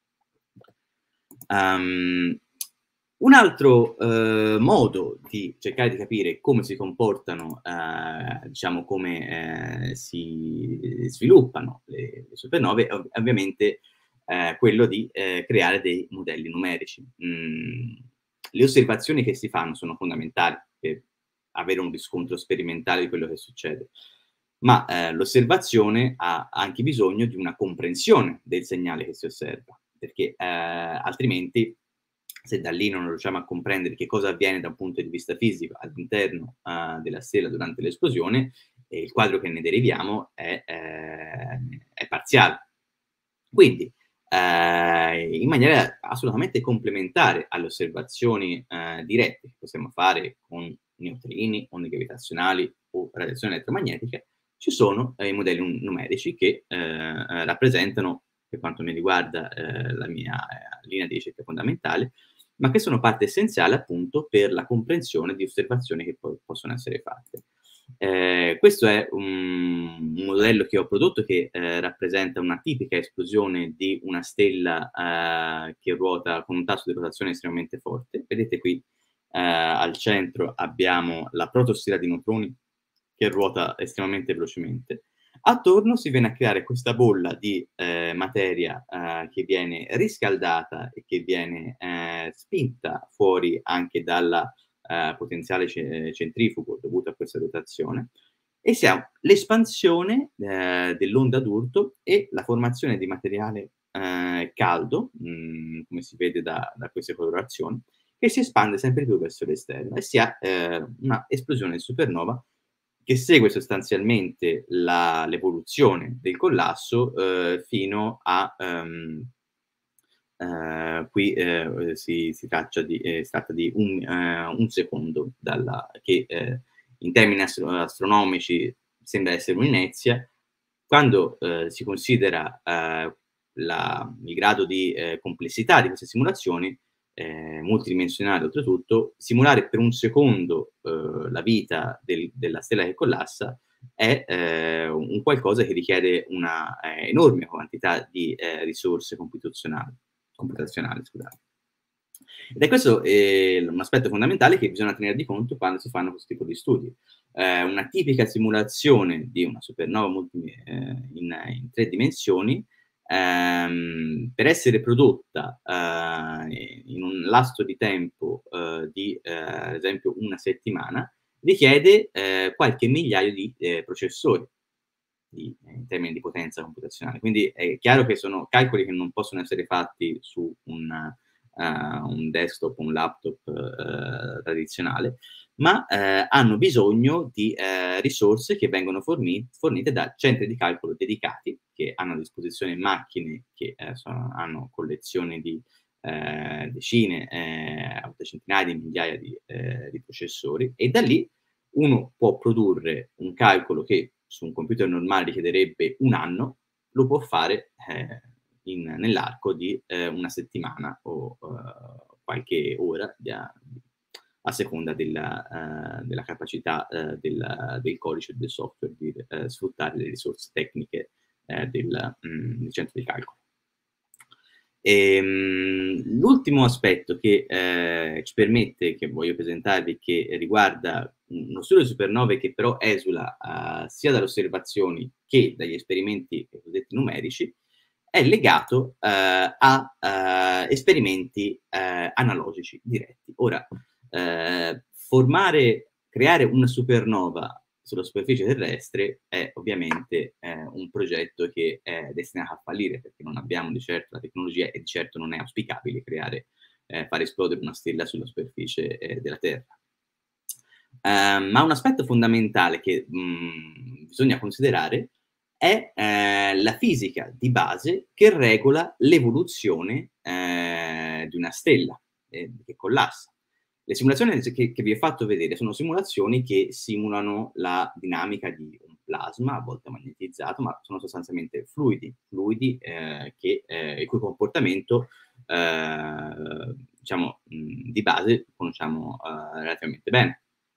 Um, un altro uh, modo di cercare di capire come si comportano, uh, diciamo come uh, si sviluppano le, le supernove, ov- ovviamente Eh, quello di eh, creare dei modelli numerici. Mm, le osservazioni che si fanno sono fondamentali per avere un riscontro sperimentale di quello che succede, ma eh, l'osservazione ha anche bisogno di una comprensione del segnale che si osserva, perché eh, altrimenti, se da lì non riusciamo a comprendere che cosa avviene da un punto di vista fisico all'interno uh, della stella durante l'esplosione, eh, il quadro che ne deriviamo è, eh, è parziale. Quindi, eh, in maniera assolutamente complementare alle osservazioni eh, dirette che possiamo fare con neutrini, onde gravitazionali o radiazione elettromagnetica, ci sono eh, i modelli numerici che eh, rappresentano per quanto mi riguarda, eh, la mia eh, linea di ricerca fondamentale, ma che sono parte essenziale appunto per la comprensione di osservazioni che poi possono essere fatte. Eh, questo è un, un modello che ho prodotto che eh, rappresenta una tipica esplosione di una stella eh, che ruota con un tasso di rotazione estremamente forte. Vedete qui eh, al centro abbiamo la protostella di neutroni che ruota estremamente velocemente. Attorno si viene a creare questa bolla di eh, materia eh, che viene riscaldata e che viene eh, spinta fuori anche dalla eh, potenziale ce centrifugo dovuto a questa rotazione, e si ha l'espansione eh, dell'onda d'urto e la formazione di materiale eh, caldo, mh, come si vede da, da queste colorazioni, che si espande sempre più verso l'esterno, e si ha eh, una esplosione di supernova che segue sostanzialmente l'evoluzione del collasso eh, fino a um, uh, qui eh, si, si, traccia di, eh, si tratta di un, uh, un secondo dalla, che eh, in termini astro astronomici sembra essere un'inezia. Quando eh, si considera eh, la, il grado di eh, complessità di queste simulazioni, eh, multidimensionale oltretutto, simulare per un secondo eh, la vita del, della stella che collassa è eh, un qualcosa che richiede una eh, enorme quantità di eh, risorse computazionali, computazionali scusate. Ed è questo eh, un aspetto fondamentale che bisogna tenere di conto quando si fanno questo tipo di studi. Eh, una tipica simulazione di una supernova multi, eh, in, in tre dimensioni, ehm, per essere prodotta eh, in un lasso di tempo eh, di, eh, ad esempio, una settimana, richiede eh, qualche migliaio di eh, processori di, in termini di potenza computazionale. Quindi è chiaro che sono calcoli che non possono essere fatti su un Uh, un desktop, un laptop uh, tradizionale, ma uh, hanno bisogno di uh, risorse che vengono forni fornite da centri di calcolo dedicati, che hanno a disposizione macchine che uh, sono, hanno collezioni di uh, decine, uh, centinaia di migliaia di, uh, di processori, e da lì uno può produrre un calcolo che su un computer normale richiederebbe un anno, lo può fare uh, nell'arco di eh, una settimana o uh, qualche ora, a, a seconda della, uh, della capacità uh, del, del codice del software di uh, sfruttare le risorse tecniche uh, del, um, del centro di calcolo. L'ultimo aspetto che eh, ci permette, che voglio presentarvi, che riguarda uno studio di supernove che però esula uh, sia dalle osservazioni che dagli esperimenti cosiddetti numerici, è legato uh, a uh, esperimenti uh, analogici diretti. Ora, uh, formare, creare una supernova sulla superficie terrestre è ovviamente eh, un progetto che è destinato a fallire, perché non abbiamo di certo la tecnologia e di certo non è auspicabile creare, eh, far esplodere una stella sulla superficie eh, della Terra. Uh, ma un aspetto fondamentale che mh, bisogna considerare è eh, la fisica di base che regola l'evoluzione eh, di una stella eh, che collassa. Le simulazioni che, che vi ho fatto vedere sono simulazioni che simulano la dinamica di un plasma, a volte magnetizzato, ma sono sostanzialmente fluidi, fluidi eh, che, eh, il cui comportamento eh, diciamo, mh, di base conosciamo eh, relativamente bene.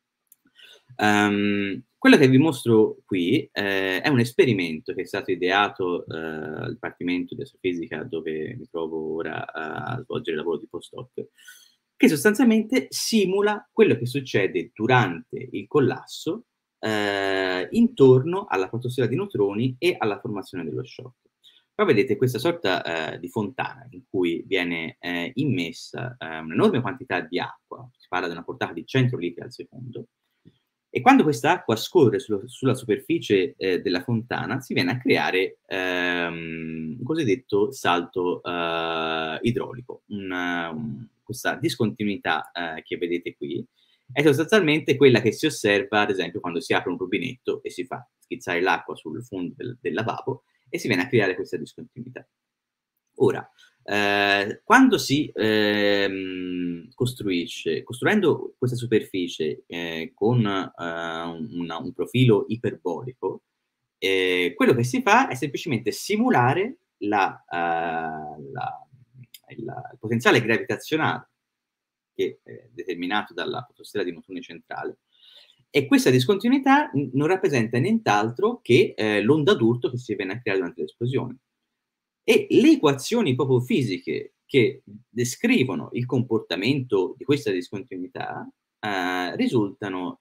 Um, quello che vi mostro qui eh, è un esperimento che è stato ideato eh, al Dipartimento di Astrofisica, dove mi trovo ora a svolgere il lavoro di postdoc, che sostanzialmente simula quello che succede durante il collasso eh, intorno alla protostella di neutroni e alla formazione dello shock. Qua vedete questa sorta eh, di fontana in cui viene eh, immessa eh, un'enorme quantità di acqua, si parla di una portata di cento litri al secondo, e quando questa acqua scorre sullo, sulla superficie eh, della fontana si viene a creare ehm, un cosiddetto salto eh, idraulico. Una, un, questa discontinuità eh, che vedete qui è sostanzialmente quella che si osserva, ad esempio, quando si apre un rubinetto e si fa schizzare l'acqua sul fondo del, del lavabo, e si viene a creare questa discontinuità. Ora, eh, quando si ehm, costruisce, costruendo questa superficie eh, con eh, una, un profilo iperbolico, eh, quello che si fa è semplicemente simulare la, uh, la, il, il potenziale gravitazionale che è determinato dalla fotosfera di neutroni centrale, e questa discontinuità non rappresenta nient'altro che eh, l'onda d'urto che si viene a creare durante l'esplosione. E le equazioni proprio fisiche che descrivono il comportamento di questa discontinuità eh, risultano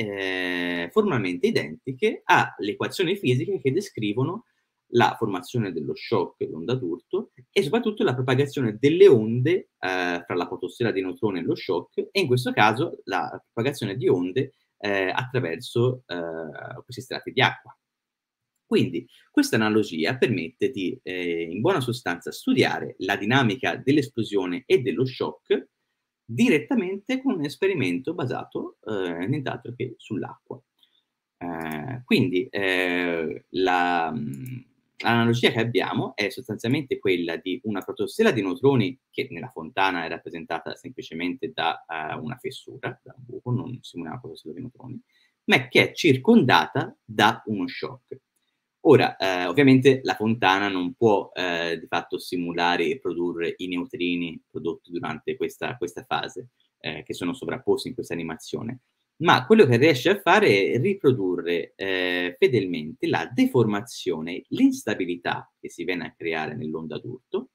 eh, formalmente identiche alle equazioni fisiche che descrivono la formazione dello shock, l'onda d'urto, e soprattutto la propagazione delle onde eh, fra la fotosfera di neutroni e lo shock, e in questo caso la propagazione di onde eh, attraverso eh, questi strati di acqua. Quindi questa analogia permette di, eh, in buona sostanza, studiare la dinamica dell'esplosione e dello shock direttamente con un esperimento basato eh, nient'altro che sull'acqua. Eh, quindi eh, la, l'analogia che abbiamo è sostanzialmente quella di una fotosfera di neutroni che nella fontana è rappresentata semplicemente da uh, una fessura, da un buco, non simula una fotosfera di neutroni, ma che è circondata da uno shock. Ora, eh, ovviamente la fontana non può eh, di fatto simulare e produrre i neutrini prodotti durante questa, questa fase, eh, che sono sovrapposti in questa animazione, ma quello che riesce a fare è riprodurre eh, fedelmente la deformazione, l'instabilità che si viene a creare nell'onda d'urto,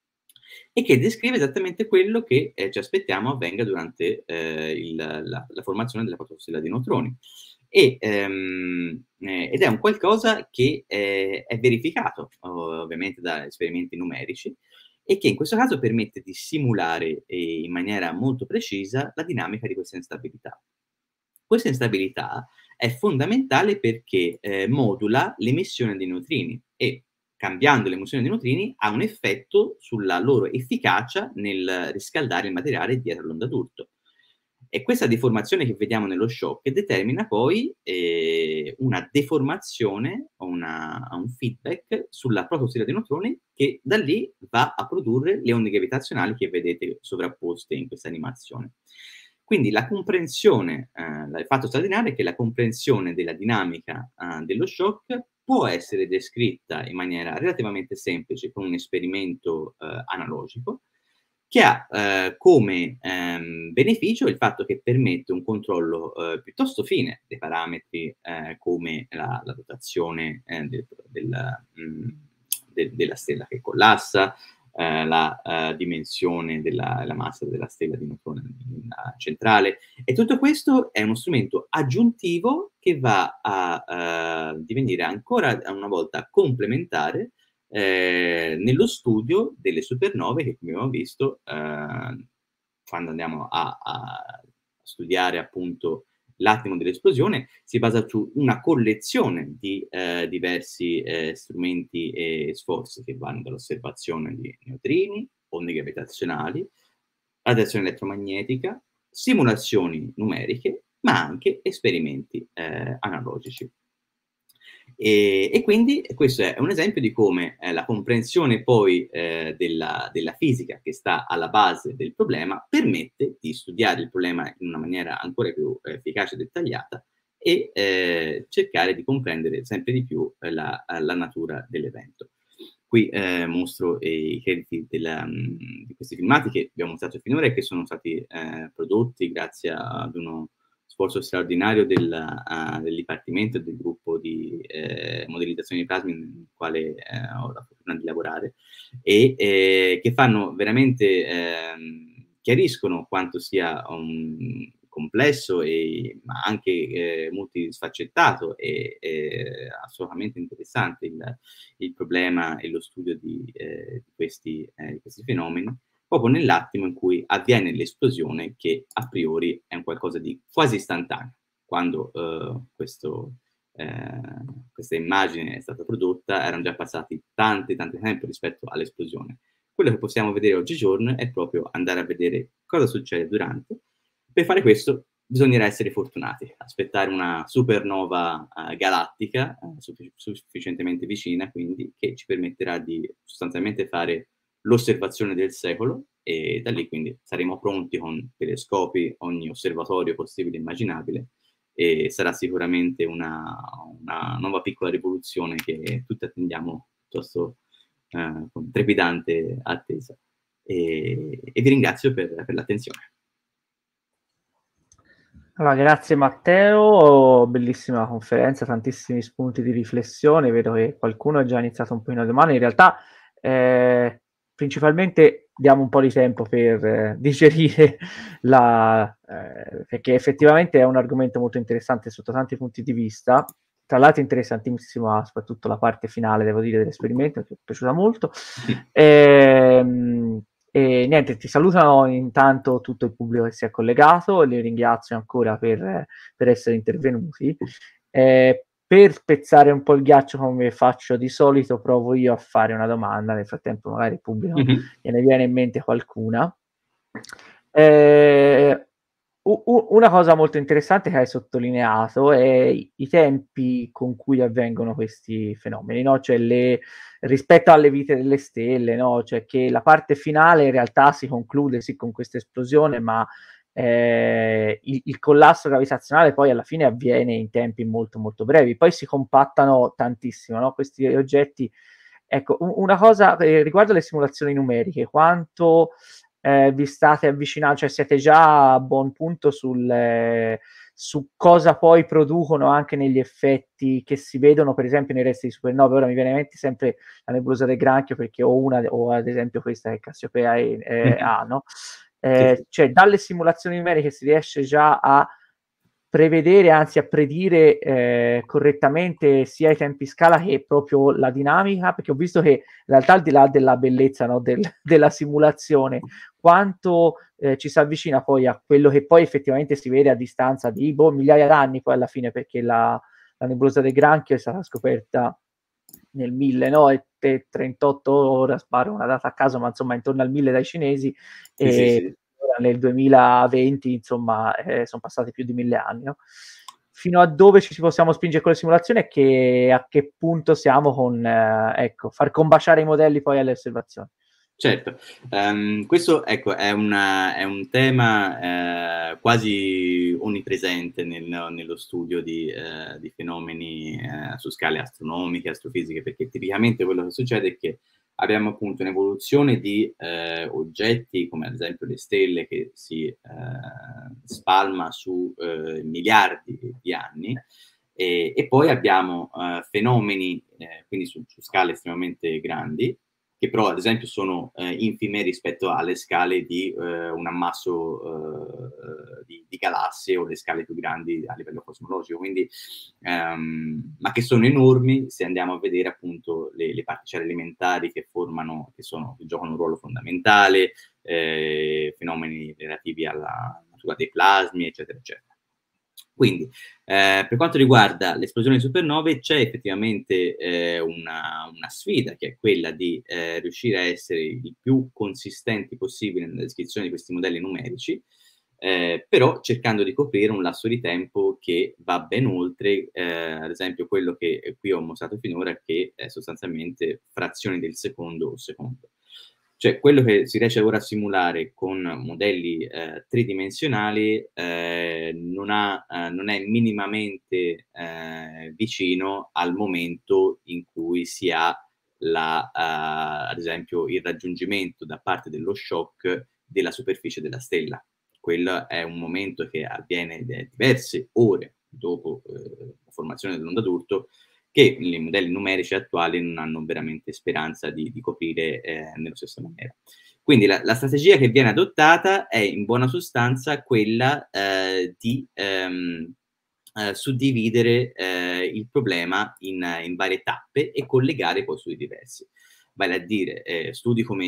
e che descrive esattamente quello che eh, ci aspettiamo avvenga durante eh, il, la, la formazione della fotosfera di neutroni. E, ehm, eh, ed è un qualcosa che eh, è verificato ovviamente da esperimenti numerici, e che in questo caso permette di simulare eh, in maniera molto precisa la dinamica di questa instabilità. Questa instabilità è fondamentale perché eh, modula l'emissione di neutrini, e cambiando l'emissione di neutrini ha un effetto sulla loro efficacia nel riscaldare il materiale dietro l'onda d'urto. E questa deformazione che vediamo nello shock determina poi eh, una deformazione o una, un feedback sulla fotosfera dei neutroni, che da lì va a produrre le onde gravitazionali che vedete sovrapposte in questa animazione. Quindi la comprensione, eh, il fatto straordinario è che la comprensione della dinamica eh, dello shock può essere descritta in maniera relativamente semplice con un esperimento eh, analogico, che ha eh, come ehm, beneficio il fatto che permette un controllo eh, piuttosto fine dei parametri eh, come la, la rotazione eh, del, del, mh, de, della stella che collassa, eh, la uh, dimensione della, della massa della stella di neutroni centrale, e tutto questo è uno strumento aggiuntivo che va a uh, divenire ancora una volta complementare Eh, nello studio delle supernove che, come abbiamo visto, eh, quando andiamo a, a studiare appunto l'attimo dell'esplosione, si basa su una collezione di eh, diversi eh, strumenti e sforzi che vanno dall'osservazione di neutrini, onde gravitazionali, radiazione elettromagnetica, simulazioni numeriche, ma anche esperimenti eh, analogici. E, e quindi questo è un esempio di come eh, la comprensione poi eh, della, della fisica che sta alla base del problema permette di studiare il problema in una maniera ancora più eh, efficace e dettagliata, e eh, cercare di comprendere sempre di più eh, la, la natura dell'evento. Qui eh, mostro eh, i crediti della, mh, di questi filmati che abbiamo mostrato finora e che sono stati eh, prodotti grazie ad uno sforzo straordinario del, uh, del Dipartimento e del gruppo di eh, modellizzazione di plasmi nel quale eh, ho la fortuna di lavorare, e eh, che fanno veramente, eh, chiariscono quanto sia un complesso e ma anche eh, multisfaccettato e eh, assolutamente interessante il, il problema e lo studio di, eh, di, questi, eh, di questi fenomeni, proprio nell'attimo in cui avviene l'esplosione, che a priori è un qualcosa di quasi istantaneo. Quando eh, questo, eh, questa immagine è stata prodotta, erano già passati tanti, tanti tempo rispetto all'esplosione. Quello che possiamo vedere oggigiorno è proprio andare a vedere cosa succede durante. Per fare questo bisognerà essere fortunati, aspettare una supernova uh, galattica uh, suffic- sufficientemente vicina, quindi, che ci permetterà di sostanzialmente fare l'osservazione del secolo, e da lì quindi saremo pronti con telescopi, ogni osservatorio possibile e immaginabile, e sarà sicuramente una, una nuova piccola rivoluzione che tutti attendiamo piuttosto eh, con trepidante attesa. E, e vi ringrazio per, per l'attenzione. Allora, grazie Matteo, bellissima conferenza, tantissimi spunti di riflessione, vedo che qualcuno ha già iniziato un po' in domani, in realtà eh, principalmente diamo un po' di tempo per eh, digerire la, eh, perché effettivamente è un argomento molto interessante sotto tanti punti di vista, tra l'altro interessantissimo soprattutto la parte finale, devo dire, dell'esperimento, che mi è piaciuta molto. Ehm, E niente, ti salutano intanto tutto il pubblico che si è collegato, li ringrazio ancora per, per essere intervenuti. Eh, per spezzare un po' il ghiaccio come faccio di solito, provo io a fare una domanda, nel frattempo magari il pubblico Mm-hmm. gliene viene in mente qualcuna. Eh, una cosa molto interessante che hai sottolineato è i, i tempi con cui avvengono questi fenomeni, no? Cioè le, rispetto alle vite delle stelle, no? Cioè che la parte finale in realtà si conclude sì con questa esplosione, ma eh, il, il collasso gravitazionale poi alla fine avviene in tempi molto molto brevi, poi si compattano tantissimo, no? Questi oggetti. Ecco, una cosa eh, riguardo le simulazioni numeriche, quanto eh, vi state avvicinando, cioè siete già a buon punto sul, eh, su cosa poi producono anche negli effetti che si vedono per esempio nei resti di supernove. Ora mi viene in mente sempre la nebulosa del Granchio perché ho una, o ad esempio questa che Cassiopea è, è, Mm-hmm. ha, no? Eh, Sì, sì. cioè dalle simulazioni numeriche si riesce già a prevedere, anzi a predire eh, correttamente sia i tempi scala che proprio la dinamica, perché ho visto che in realtà al di là della bellezza, no, del, della simulazione, quanto eh, ci si avvicina poi a quello che poi effettivamente si vede a distanza di boh, migliaia d'anni poi alla fine, perché la, la nebulosa del Granchio è stata scoperta nel mille, no? E trentotto, ora sparo una data a caso, ma insomma intorno al mille dai cinesi, Sì, sì, e sì. nel duemilaventi, insomma, eh, sono passati più di mille anni, no? Fino a dove ci possiamo spingere con le simulazioni e che, a che punto siamo con, eh, ecco, far combaciare i modelli poi alle osservazioni. Certo, um, questo ecco, è, una, è un tema eh, quasi onnipresente nel, nello studio di, eh, di fenomeni eh, su scale astronomiche, astrofisiche, perché tipicamente quello che succede è che abbiamo appunto un'evoluzione di eh, oggetti come ad esempio le stelle che si eh, spalma su eh, miliardi di anni e, e poi abbiamo eh, fenomeni, eh, quindi su, su scale estremamente grandi, che però ad esempio sono eh, infime rispetto alle scale di eh, un ammasso eh, di, di galassie o le scale più grandi a livello cosmologico, quindi, ehm, ma che sono enormi se andiamo a vedere appunto le, le particelle elementari che formano, che, sono, che giocano un ruolo fondamentale, eh, fenomeni relativi alla natura dei plasmi, eccetera, eccetera. Quindi, eh, per quanto riguarda l'esplosione di supernove, c'è effettivamente eh, una, una sfida, che è quella di eh, riuscire a essere il più consistenti possibile nella descrizione di questi modelli numerici, eh, però cercando di coprire un lasso di tempo che va ben oltre, eh, ad esempio, quello che qui ho mostrato finora, che è sostanzialmente frazioni del secondo o secondo. Cioè, quello che si riesce ora a simulare con modelli eh, tridimensionali eh, non, ha, eh, non è minimamente eh, vicino al momento in cui si ha, la, uh, ad esempio, il raggiungimento da parte dello shock della superficie della stella. Quello è un momento che avviene diverse ore dopo eh, la formazione dell'onda d'urto, che i modelli numerici attuali non hanno veramente speranza di, di coprire eh, nella stessa maniera. Quindi la, la strategia che viene adottata è in buona sostanza quella eh, di ehm, eh, suddividere eh, il problema in, in varie tappe e collegare poi studi diversi. Vale a dire, eh, studi come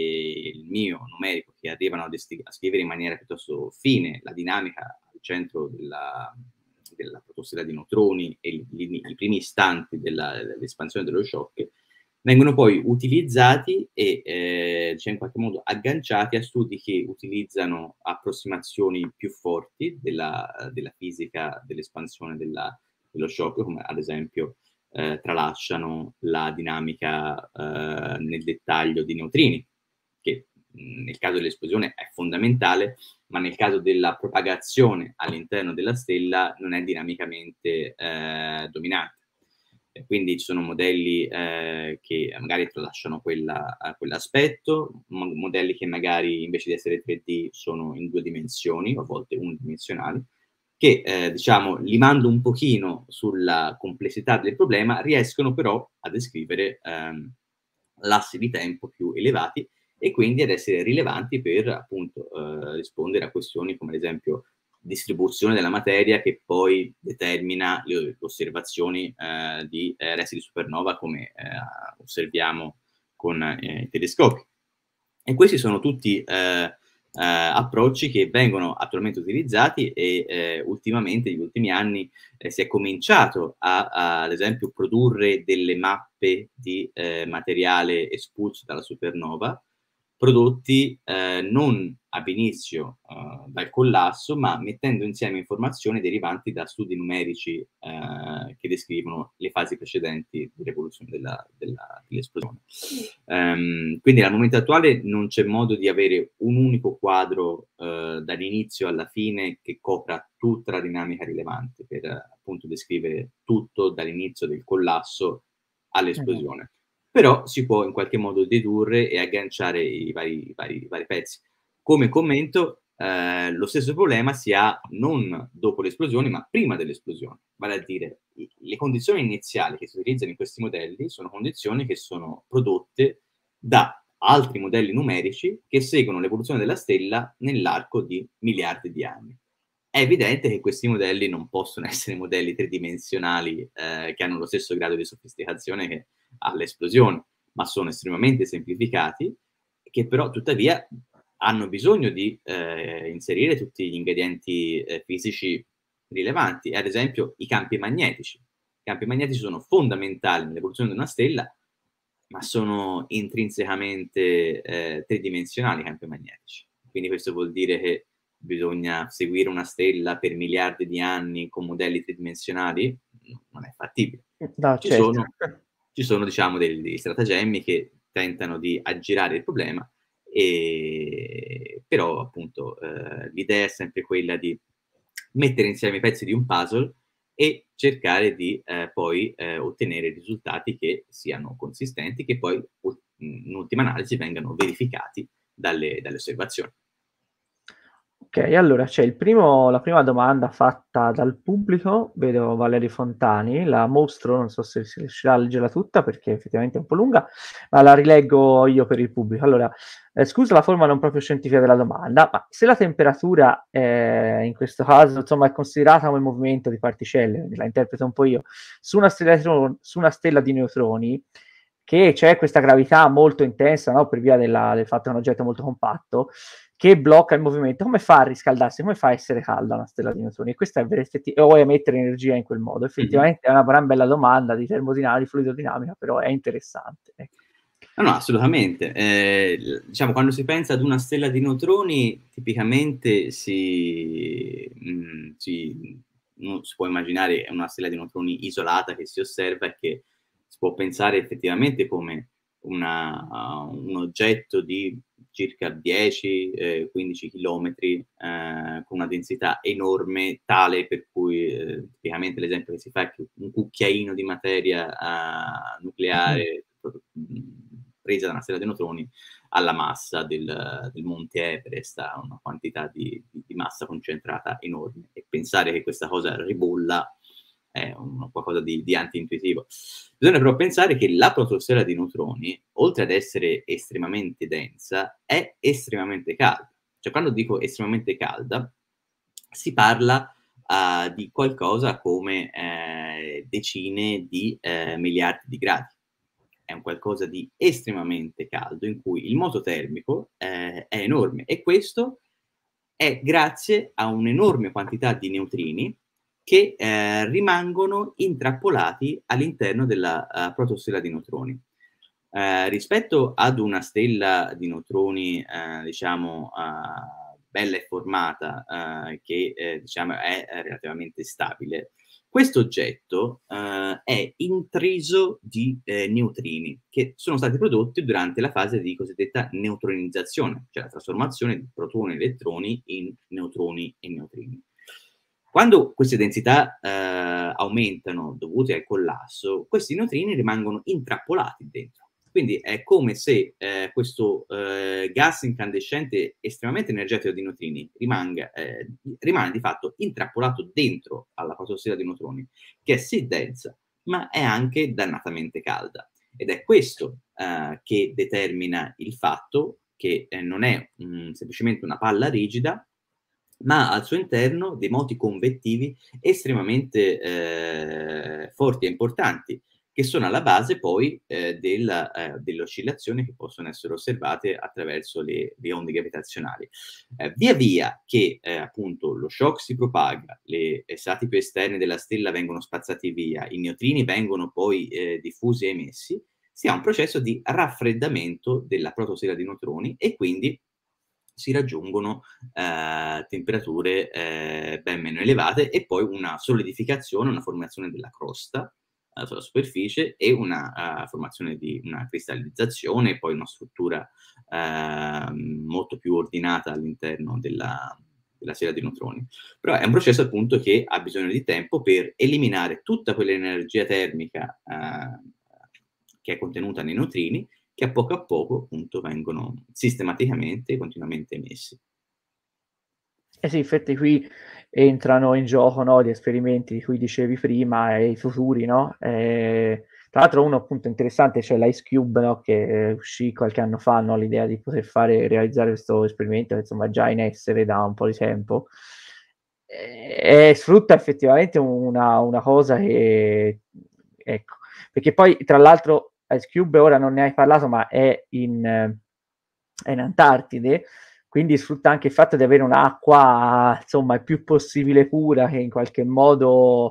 i, il mio numerico, che arrivano a, a scrivere in maniera piuttosto fine la dinamica al centro della, della protosfera di neutroni e i, i primi istanti dell'espansione dello shock, vengono poi utilizzati e eh, cioè in qualche modo agganciati a studi che utilizzano approssimazioni più forti della, della fisica dell'espansione dello shock, come ad esempio eh, tralasciano la dinamica eh, nel dettaglio di neutrini, che mh, nel caso dell'esplosione è fondamentale, ma nel caso della propagazione all'interno della stella non è dinamicamente eh, dominante. E quindi ci sono modelli eh, che magari tralasciano quella, quell'aspetto, mo modelli che magari invece di essere tre D sono in due dimensioni, o a volte unidimensionali, che eh, diciamo, limando un pochino sulla complessità del problema, riescono però a descrivere ehm, lassi di tempo più elevati e quindi ad essere rilevanti per appunto eh, rispondere a questioni come ad esempio distribuzione della materia che poi determina le osservazioni eh, di eh, resti di supernova come eh, osserviamo con eh, i telescopi. E questi sono tutti eh, eh, approcci che vengono attualmente utilizzati e eh, ultimamente, negli ultimi anni, eh, si è cominciato a, a, ad esempio, produrre delle mappe di eh, materiale espulso dalla supernova, prodotti eh, non ab inizio eh, dal collasso, ma mettendo insieme informazioni derivanti da studi numerici eh, che descrivono le fasi precedenti dell'evoluzione della, della, dell'esplosione. Um, quindi al momento attuale non c'è modo di avere un unico quadro eh, dall'inizio alla fine che copra tutta la dinamica rilevante per eh, appunto descrivere tutto dall'inizio del collasso all'esplosione. Mm-hmm. Però si può in qualche modo dedurre e agganciare i vari, i vari, i vari pezzi. Come commento, eh, lo stesso problema si ha non dopo l'esplosione, ma prima dell'esplosione. Vale a dire, le condizioni iniziali che si utilizzano in questi modelli sono condizioni che sono prodotte da altri modelli numerici che seguono l'evoluzione della stella nell'arco di miliardi di anni. È evidente che questi modelli non possono essere modelli tridimensionali eh, che hanno lo stesso grado di sofisticazione che all'esplosione, ma sono estremamente semplificati, che però tuttavia hanno bisogno di eh, inserire tutti gli ingredienti eh, fisici rilevanti, ad esempio i campi magnetici. I campi magnetici sono fondamentali nell'evoluzione di una stella, ma sono intrinsecamente eh, tridimensionali i campi magnetici. Quindi questo vuol dire che bisogna seguire una stella per miliardi di anni con modelli tridimensionali? Non è fattibile. No, ci, certo. sono, ci sono, diciamo, degli stratagemmi che tentano di aggirare il problema, e però appunto eh, l'idea è sempre quella di mettere insieme i pezzi di un puzzle e cercare di eh, poi eh, ottenere risultati che siano consistenti, che poi in ultima analisi vengano verificati dalle, dalle osservazioni. Ok, allora c'è il primo, la prima domanda fatta dal pubblico, vedo Valerio Fontani, la mostro, non so se si riuscirà a leggerla tutta perché effettivamente è un po' lunga, ma la rileggo io per il pubblico. Allora, eh, scusa la forma non proprio scientifica della domanda, ma se la temperatura eh, in questo caso insomma è considerata come movimento di particelle, quindi la interpreto un po' io, su una stella, su una stella di neutroni, che c'è questa gravità molto intensa, no? Per via della, del fatto che è un oggetto molto compatto, che blocca il movimento, come fa a riscaldarsi, come fa a essere calda una stella di neutroni? E questa è vera effetti- o emettere energia in quel modo. Effettivamente mm-hmm. è una gran bella domanda di termodinamica, di fluidodinamica, però è interessante. Ecco. No, no, assolutamente. Eh, diciamo, quando si pensa ad una stella di neutroni, tipicamente si, mh, si, non si può immaginare una stella di neutroni isolata che si osserva e che si può pensare effettivamente come una, uh, un oggetto di circa dieci quindici chilometri eh, con una densità enorme, tale per cui eh, tipicamente l'esempio che si fa è che un cucchiaino di materia uh, nucleare mm-hmm. presa da una stella di neutroni alla massa del, del Monte Everest, a una quantità di, di, di massa concentrata enorme, e pensare che questa cosa ribolla è un, qualcosa di, di anti-intuitivo. Bisogna però pensare che la protostella di neutroni, oltre ad essere estremamente densa, è estremamente calda. Cioè, quando dico estremamente calda, si parla uh, di qualcosa come eh, decine di eh, miliardi di gradi. È un qualcosa di estremamente caldo, in cui il moto termico eh, è enorme, e questo è grazie a un'enorme quantità di neutrini che eh, rimangono intrappolati all'interno della uh, protostella di neutroni. Uh, rispetto ad una stella di neutroni, uh, diciamo, uh, bella e formata, uh, che eh, diciamo è relativamente stabile, questo oggetto uh, è intriso di eh, neutrini che sono stati prodotti durante la fase di cosiddetta neutronizzazione, cioè la trasformazione di protoni e elettroni in neutroni e neutrini. Quando queste densità eh, aumentano dovute al collasso, questi neutrini rimangono intrappolati dentro. Quindi è come se eh, questo eh, gas incandescente estremamente energetico di neutrini rimanga, eh, rimane di fatto intrappolato dentro alla fotosfera di neutroni, che è sì densa, ma è anche dannatamente calda. Ed è questo eh, che determina il fatto che eh, non è mh, semplicemente una palla rigida, ma al suo interno dei moti convettivi estremamente eh, forti e importanti, che sono alla base poi eh, della, eh, delle oscillazioni che possono essere osservate attraverso le, le onde gravitazionali. Eh, via via che eh, appunto lo shock si propaga, le strati più esterni della stella vengono spazzati via, i neutrini vengono poi eh, diffusi e emessi, si ha un processo di raffreddamento della protosfera di neutroni e quindi si raggiungono eh, temperature eh, ben meno elevate e poi una solidificazione, una formazione della crosta eh, sulla superficie e una uh, formazione di una cristallizzazione e poi una struttura eh, molto più ordinata all'interno della, della sfera di neutroni. Però è un processo appunto che ha bisogno di tempo per eliminare tutta quell'energia termica eh, che è contenuta nei neutrini, che a poco a poco appunto vengono sistematicamente e continuamente emessi. Eh sì, infatti qui entrano in gioco, no, gli esperimenti di cui dicevi prima e i futuri, no? E, tra l'altro uno appunto interessante c'è l'Ice Cube, no, che uscì qualche anno fa, no, l'idea di poter fare, realizzare questo esperimento, che insomma è già in essere da un po' di tempo. E, e sfrutta effettivamente una, una cosa che, ecco, perché poi tra l'altro Ice Cube ora non ne hai parlato, ma è in, è in Antartide, quindi sfrutta anche il fatto di avere un'acqua insomma il più possibile pura, che in qualche modo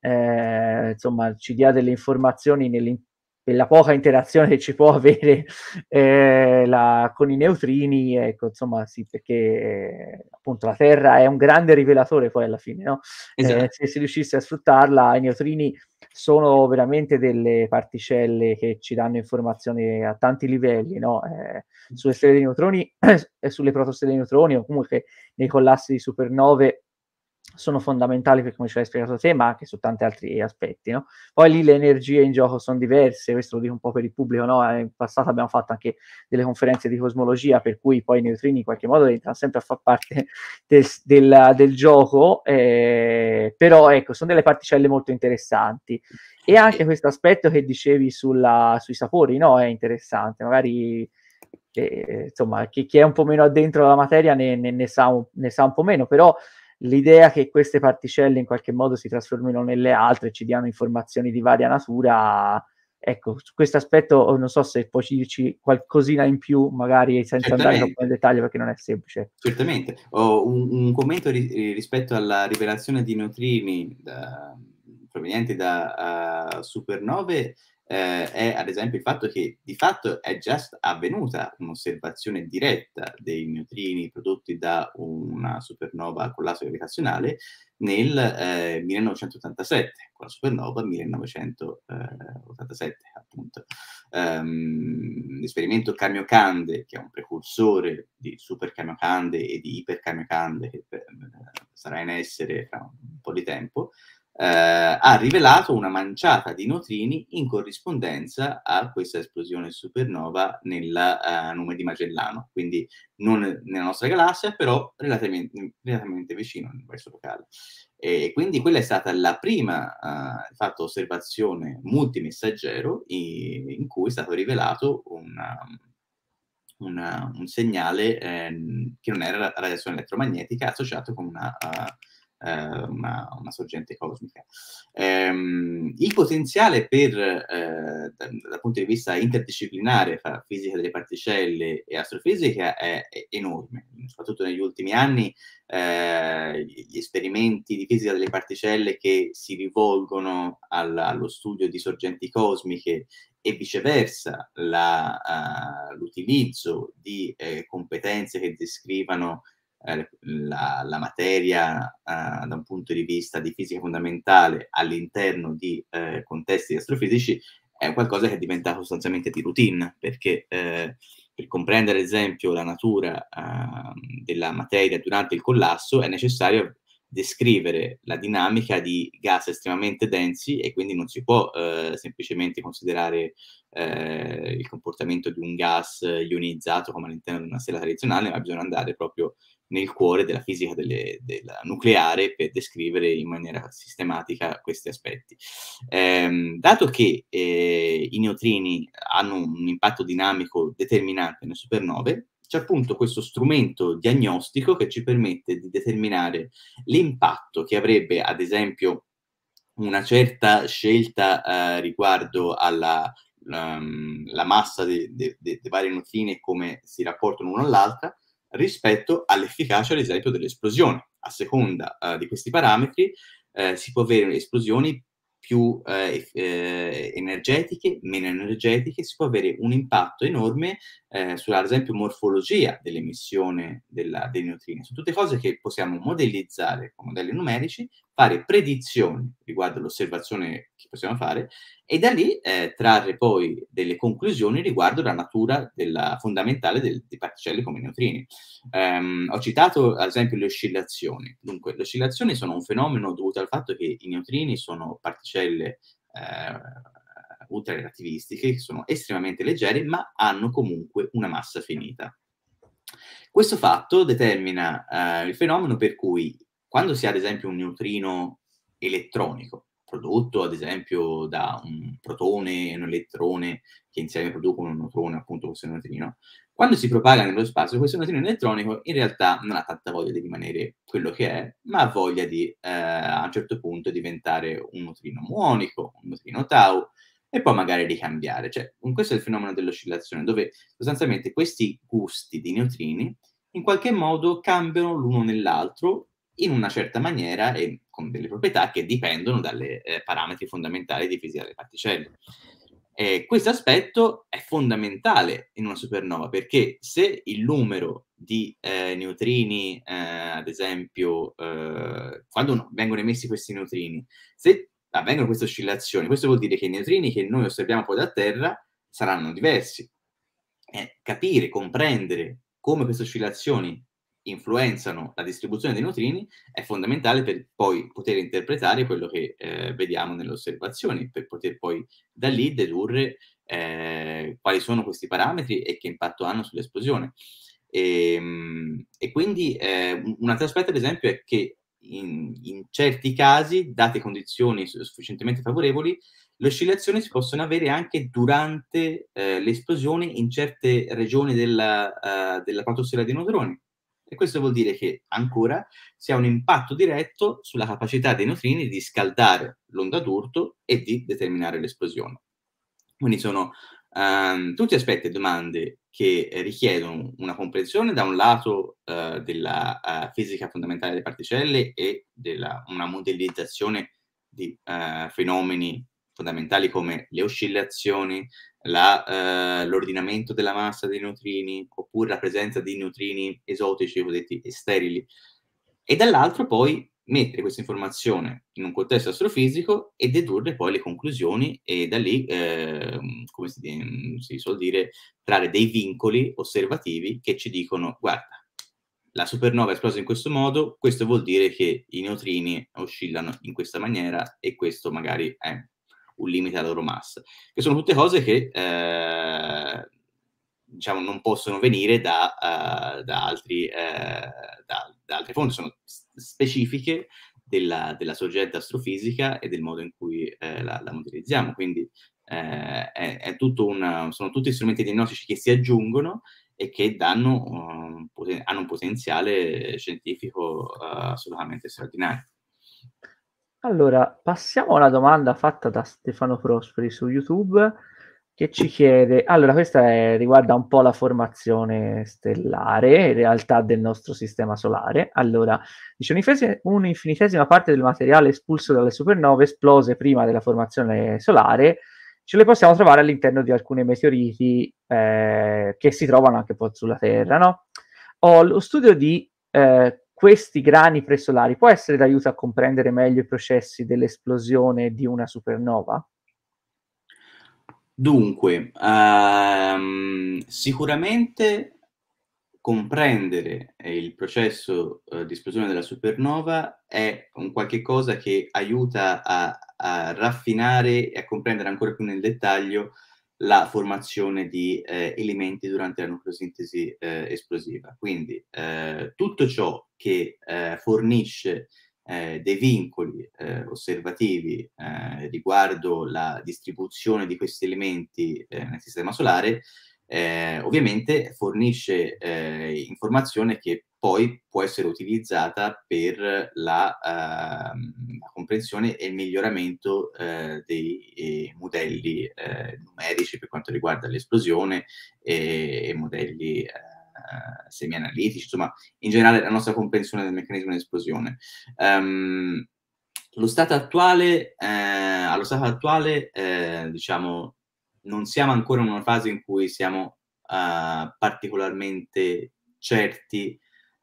eh, insomma ci dia delle informazioni nella poca interazione che ci può avere eh, la, con i neutrini, ecco, insomma sì, perché eh, appunto la Terra è un grande rivelatore poi alla fine, no? Esatto. Eh, se si riuscisse a sfruttarla, i neutrini sono veramente delle particelle che ci danno informazioni a tanti livelli, no? Eh, sulle stelle di neutroni e sulle protostelle di neutroni o comunque nei collassi di supernove sono fondamentali per come ce l'hai spiegato te, ma anche su tanti altri aspetti, no? Poi lì le energie in gioco sono diverse, questo lo dico un po' per il pubblico, no? In passato abbiamo fatto anche delle conferenze di cosmologia, per cui poi i neutrini in qualche modo entrano sempre a far parte del, del, del gioco, eh, però ecco, sono delle particelle molto interessanti. E anche questo aspetto che dicevi sulla, sui sapori, no? È interessante, magari eh, insomma, chi, chi, è un po' meno addentro alla materia ne, ne, ne, sa un, ne sa un po' meno, però l'idea che queste particelle in qualche modo si trasformino nelle altre, ci diano informazioni di varia natura, ecco, su questo aspetto non so se puoi dirci qualcosina in più, magari senza Certamente. andare troppo nel dettaglio perché non è semplice. Certamente. Ho un, un commento ri, rispetto alla rivelazione di neutrini da, provenienti da uh, supernove eh, è ad esempio il fatto che di fatto è già avvenuta un'osservazione diretta dei neutrini prodotti da una supernova a collasso gravitazionale nel eh, millenovecentottantasette, con la supernova millenovecentottantasette appunto. Um, l'esperimento Kamiokande, che è un precursore di Super Kamiokande e di Iper Kamiokande, che eh, sarà in essere fra un po' di tempo, eh, ha rivelato una manciata di neutrini in corrispondenza a questa esplosione supernova nella uh, Nume di Magellano, quindi non nella nostra galassia, però relativamente, relativamente vicino all'universo locale. E quindi quella è stata la prima uh, fatto, osservazione multimessaggero in, in cui è stato rivelato una, una, un segnale eh, che non era radiazione elettromagnetica associato con una, uh, uh, una, una sorgente cosmica. Um, il potenziale per, uh, dal, dal punto di vista interdisciplinare fra fisica delle particelle e astrofisica è, è enorme, soprattutto negli ultimi anni. Eh, gli esperimenti di fisica delle particelle che si rivolgono al, allo studio di sorgenti cosmiche e viceversa uh, l'utilizzo di eh, competenze che descrivano eh, la, la materia uh, da un punto di vista di fisica fondamentale all'interno di eh, contesti astrofisici è qualcosa che è diventato sostanzialmente di routine, perché eh, per comprendere ad esempio la natura uh, della materia durante il collasso è necessario descrivere la dinamica di gas estremamente densi e quindi non si può eh, semplicemente considerare eh, il comportamento di un gas ionizzato come all'interno di una stella tradizionale, ma bisogna andare proprio nel cuore della fisica delle, della nucleare per descrivere in maniera sistematica questi aspetti. Eh, dato che eh, i neutrini hanno un impatto dinamico determinante nelle supernove, c'è appunto questo strumento diagnostico che ci permette di determinare l'impatto che avrebbe, ad esempio, una certa scelta eh, riguardo alla um, la massa dei de, de, de vari neutrini e come si rapportano l'uno all'altra, rispetto all'efficacia, ad esempio, dell'esplosione. A seconda uh, di questi parametri eh, si può avere esplosioni più eh, eh, energetiche, meno energetiche, si può avere un impatto enorme eh, sulla, ad esempio, morfologia dell'emissione della, dei neutrini. Sono tutte cose che possiamo modellizzare con modelli numerici, fare predizioni riguardo all'osservazione che possiamo fare e da lì eh, trarre poi delle conclusioni riguardo la natura della, fondamentale del, di particelle come i neutrini. Um, ho citato ad esempio le oscillazioni. Dunque, le oscillazioni sono un fenomeno dovuto al fatto che i neutrini sono particelle eh, ultrarelativistiche, che sono estremamente leggere, ma hanno comunque una massa finita. Questo fatto determina eh, il fenomeno per cui quando si ha ad esempio un neutrino elettronico, prodotto ad esempio da un protone e un elettrone che insieme producono un neutrone, appunto questo neutrino, quando si propaga nello spazio questo neutrino elettronico in realtà non ha tanta voglia di rimanere quello che è, ma ha voglia di eh, a un certo punto diventare un neutrino muonico, un neutrino tau, e poi magari ricambiare. Cioè, questo è il fenomeno dell'oscillazione, dove sostanzialmente questi gusti di neutrini in qualche modo cambiano l'uno nell'altro in una certa maniera e con delle proprietà che dipendono dai eh, parametri fondamentali di fisica delle particelle. Eh, questo aspetto è fondamentale in una supernova perché se il numero di eh, neutrini, eh, ad esempio, eh, quando vengono emessi questi neutrini, se avvengono queste oscillazioni, questo vuol dire che i neutrini che noi osserviamo poi da Terra saranno diversi. Eh, capire, comprendere come queste oscillazioni influenzano la distribuzione dei neutrini è fondamentale per poi poter interpretare quello che eh, vediamo nelle osservazioni, per poter poi da lì dedurre eh, quali sono questi parametri e che impatto hanno sull'esplosione. E, e quindi eh, un altro aspetto, ad esempio, è che in, in certi casi, date condizioni sufficientemente favorevoli, le oscillazioni si possono avere anche durante eh, l'esplosione in certe regioni della, uh, della fotosfera dei neutroni. E questo vuol dire che ancora si ha un impatto diretto sulla capacità dei neutrini di scaldare l'onda d'urto e di determinare l'esplosione. Quindi sono um, tutti aspetti e domande che richiedono una comprensione da un lato uh, della uh, fisica fondamentale delle particelle e della, una modellizzazione di uh, fenomeni fondamentali come le oscillazioni, la, uh, l'ordinamento della massa dei neutrini, oppure la presenza di neutrini esotici, cosiddetti sterili, e dall'altro poi mettere questa informazione in un contesto astrofisico e dedurre poi le conclusioni e da lì, eh, come si, si suol dire, trarre dei vincoli osservativi che ci dicono, guarda, la supernova è esplosa in questo modo, questo vuol dire che i neutrini oscillano in questa maniera e questo magari è un limite alla loro massa. Che sono tutte cose che eh, diciamo non possono venire da, uh, da, altri, eh, da, da altre fonti, sono specifiche della, della sorgente astrofisica e del modo in cui eh, la, la modellizziamo. Quindi eh, è, è tutto una, sono tutti strumenti diagnostici che si aggiungono e che danno, um, poten- hanno un potenziale scientifico uh, assolutamente straordinario. Allora, passiamo alla domanda fatta da Stefano Prosperi su YouTube, che ci chiede, allora questa è, riguarda un po' la formazione stellare, in realtà del nostro sistema solare. Allora, dice un'infinitesima parte del materiale espulso dalle supernove esplose prima della formazione solare, ce le possiamo trovare all'interno di alcuni meteoriti eh, che si trovano anche poi sulla Terra, no? Ho lo studio di eh, questi grani presolari può essere d'aiuto a comprendere meglio i processi dell'esplosione di una supernova? Dunque, um, sicuramente comprendere eh, il processo eh, di esplosione della supernova è un qualche cosa che aiuta a, a raffinare e a comprendere ancora più nel dettaglio la formazione di eh, elementi durante la nucleosintesi eh, esplosiva. Quindi eh, tutto ciò che eh, fornisce eh, dei vincoli eh, osservativi eh, riguardo la distribuzione di questi elementi eh, nel sistema solare, eh, ovviamente fornisce eh, informazione che poi può essere utilizzata per la, uh, la comprensione e il miglioramento uh, dei eh, modelli uh, numerici per quanto riguarda l'esplosione e, e modelli uh, semi-analitici, insomma, in generale la nostra comprensione del meccanismo di esplosione. Um, lo stato attuale, eh, allo stato attuale, eh, diciamo, non siamo ancora in una fase in cui siamo uh, particolarmente certi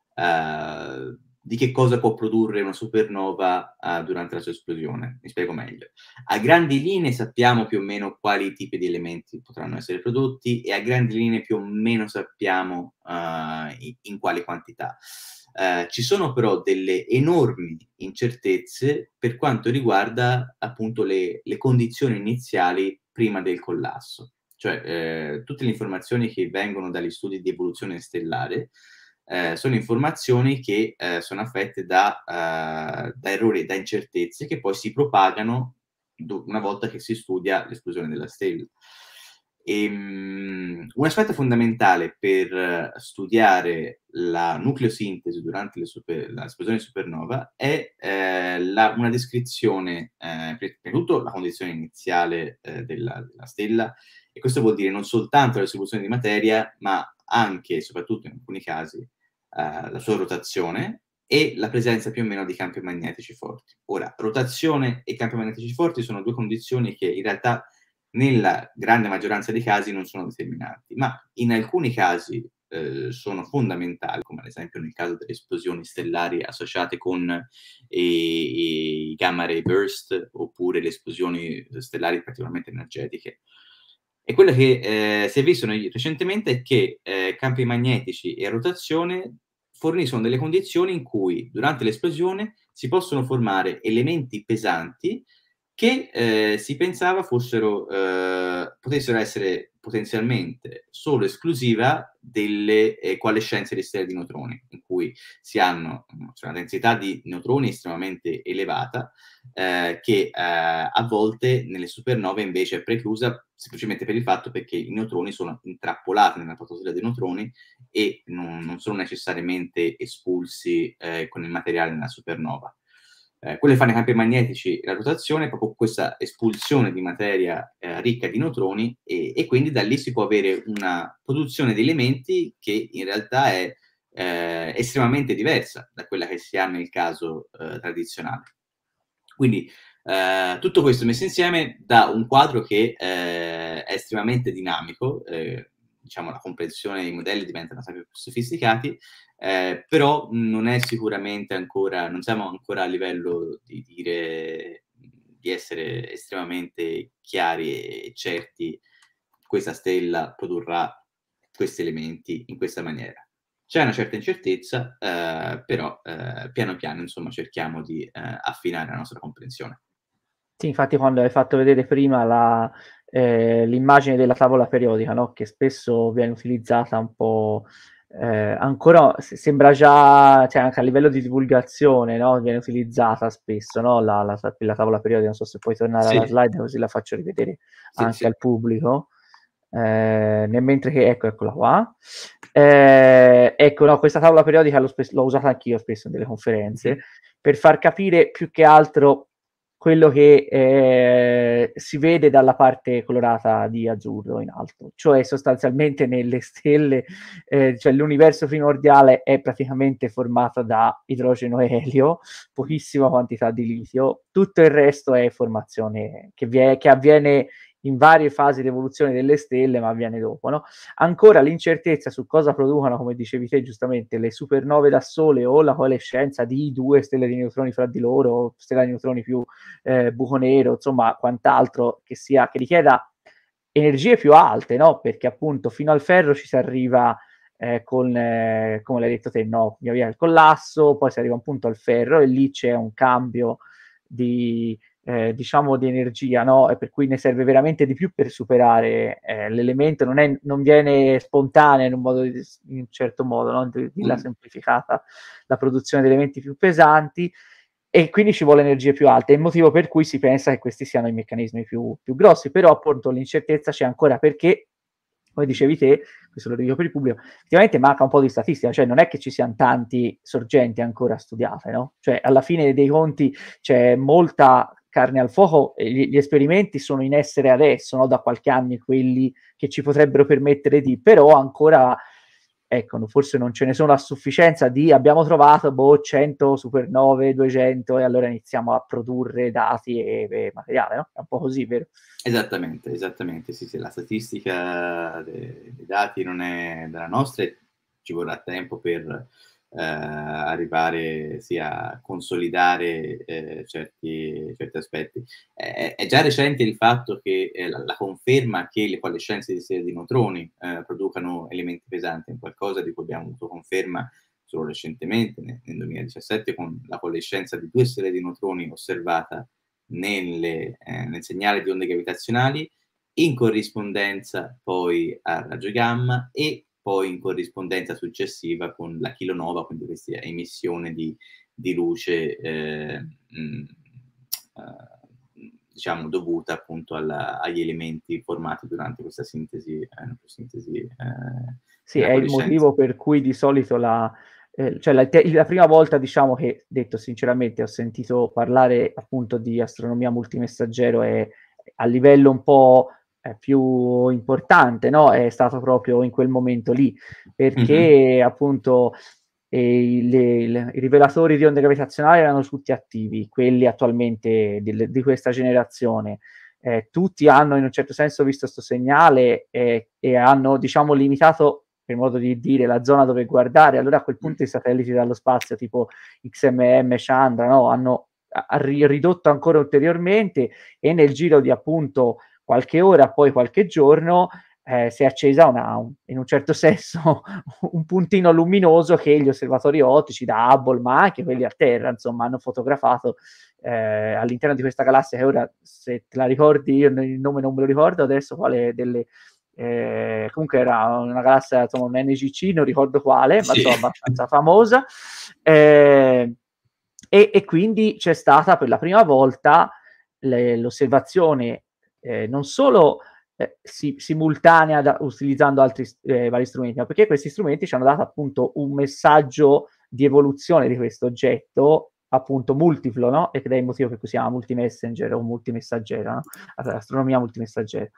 Uh, di che cosa può produrre una supernova uh, durante la sua esplosione. Mi spiego meglio. A grandi linee sappiamo più o meno quali tipi di elementi potranno essere prodotti e a grandi linee più o meno sappiamo uh, in, in quali quantità. Uh, ci sono però delle enormi incertezze per quanto riguarda appunto le, le condizioni iniziali prima del collasso. Cioè eh, tutte le informazioni che vengono dagli studi di evoluzione stellare Eh, sono informazioni che eh, sono affette da, uh, da errori e da incertezze che poi si propagano una volta che si studia l'esplosione della stella. E, um, un aspetto fondamentale per studiare la nucleosintesi durante le super, l'esplosione di supernova è eh, la, una descrizione, eh, prima di tutto la condizione iniziale eh, della, della stella, e questo vuol dire non soltanto la distribuzione di materia, ma anche e soprattutto in alcuni casi Uh, la sua rotazione e la presenza più o meno di campi magnetici forti. Ora, rotazione e campi magnetici forti sono due condizioni che in realtà nella grande maggioranza dei casi non sono determinanti, ma in alcuni casi eh, sono fondamentali, come ad esempio nel caso delle esplosioni stellari associate con i, i gamma ray burst oppure le esplosioni stellari particolarmente energetiche. E quello che eh, si è visto recentemente è che eh, campi magnetici e rotazione forniscono delle condizioni in cui durante l'esplosione si possono formare elementi pesanti che eh, si pensava fossero, eh, potessero essere potenzialmente solo esclusiva delle eh, coalescenze di stelle di neutroni, in cui si hanno cioè, una densità di neutroni estremamente elevata, eh, che eh, a volte nelle supernove invece è preclusa semplicemente per il fatto perché i neutroni sono intrappolati nella fotosfera dei neutroni e non, non sono necessariamente espulsi eh, con il materiale nella supernova. Eh, quello che fanno i campi magnetici e la rotazione è proprio questa espulsione di materia eh, ricca di neutroni e, e quindi da lì si può avere una produzione di elementi che in realtà è eh, estremamente diversa da quella che si ha nel caso eh, tradizionale. Quindi eh, tutto questo messo insieme dà un quadro che eh, è estremamente dinamico, eh, diciamo la comprensione dei modelli diventano sempre più sofisticati, eh, però non è sicuramente ancora, non siamo ancora a livello di dire di essere estremamente chiari e certi questa stella produrrà questi elementi in questa maniera. C'è una certa incertezza, eh, però eh, piano piano insomma cerchiamo di eh, affinare la nostra comprensione. Sì, infatti quando hai fatto vedere prima la, eh, l'immagine della tavola periodica, no? Che spesso viene utilizzata un po', eh, ancora sembra già, cioè anche a livello di divulgazione, no? Viene utilizzata spesso, no? La, la, la tavola periodica, non so se puoi tornare Sì. alla slide così la faccio rivedere sì, anche sì. al pubblico. Eh, nel mentre che, ecco, eccola qua. Eh, ecco, no, questa tavola periodica l'ho, spes- l'ho usata anch'io spesso in delle conferenze, mm-hmm. per far capire più che altro quello che eh, si vede dalla parte colorata di azzurro in alto, cioè sostanzialmente nelle stelle, eh, cioè l'universo primordiale è praticamente formato da idrogeno e elio, pochissima quantità di litio, tutto il resto è formazione che, vie- che avviene in varie fasi di evoluzione delle stelle, ma avviene dopo, no? Ancora l'incertezza su cosa producono, come dicevi te giustamente, le supernove da sole o la coalescenza di due stelle di neutroni fra di loro, stella di neutroni più eh, buco nero, insomma, quant'altro che sia, che richieda energie più alte, no? Perché appunto fino al ferro ci si arriva eh, con, eh, come l'hai detto te, no, via via il collasso, poi si arriva a un punto al ferro e lì c'è un cambio di, eh, diciamo, di energia, no? E per cui ne serve veramente di più per superare eh, l'elemento, non, è, non viene spontanea in un, modo di, in un certo modo, no? Di, di la semplificata la produzione di elementi più pesanti, e quindi ci vuole energie più alte, è il motivo per cui si pensa che questi siano i meccanismi più, più grossi, però appunto l'incertezza c'è ancora perché, come dicevi te, questo lo dico per il pubblico, effettivamente manca un po' di statistica, cioè non è che ci siano tanti sorgenti ancora studiate, no? Cioè alla fine dei conti c'è molta carne al fuoco, e gli, gli esperimenti sono in essere adesso, no? Da qualche anno, quelli che ci potrebbero permettere di, però ancora, ecco, forse non ce ne sono a sufficienza di abbiamo trovato boh, cento supernove, duecento e allora iniziamo a produrre dati e, e materiale, no? È un po' così, vero? Esattamente, esattamente, sì, sì, la statistica dei, dei dati non è della nostra e ci vorrà tempo per eh, arrivare sia a consolidare eh, certi, certi aspetti. È, è già recente il fatto che eh, la, la conferma che le coalescenze di stelle di neutroni eh, producano elementi pesanti è qualcosa di cui abbiamo avuto conferma solo recentemente, nel, nel duemiladiciassette, con la coalescenza di due stelle di neutroni osservata nelle, eh, nel segnale di onde gravitazionali, in corrispondenza poi a raggio gamma e poi in corrispondenza successiva con la kilonova, quindi questa emissione di, di luce eh, mh, eh, diciamo dovuta appunto alla, agli elementi formati durante questa sintesi, eh, sintesi eh, sì, è il motivo per cui di solito la, eh, cioè la, la prima volta, diciamo che, detto sinceramente, ho sentito parlare appunto di astronomia multimessaggero e a livello un po' eh, più importante, no? È stato proprio in quel momento lì, perché mm-hmm. appunto eh, le, le, i rivelatori di onde gravitazionali erano tutti attivi, quelli attualmente di, di questa generazione. Eh, tutti hanno in un certo senso visto questo segnale eh, e hanno, diciamo, limitato, per modo di dire, la zona dove guardare. Allora a quel punto i satelliti dallo spazio tipo X M M, Chandra, no, hanno ha ridotto ancora ulteriormente e nel giro di appunto qualche ora, poi qualche giorno, eh, si è accesa una, un, in un certo senso un puntino luminoso che gli osservatori ottici da Hubble, ma anche quelli a terra, insomma, hanno fotografato eh, all'interno di questa galassia che ora, se te la ricordi, io il nome non me lo ricordo adesso, quale delle... Eh, comunque era una galassia, insomma, un N G C, non ricordo quale, sì, ma insomma abbastanza famosa, eh, e, e quindi c'è stata per la prima volta le, l'osservazione eh, non solo eh, si, simultanea da, utilizzando altri eh, vari strumenti, ma perché questi strumenti ci hanno dato appunto un messaggio di evoluzione di questo oggetto appunto multiplo, no? Ed è il motivo per cui si chiama multimessenger o multimessaggero, no? Astronomia multimessaggero.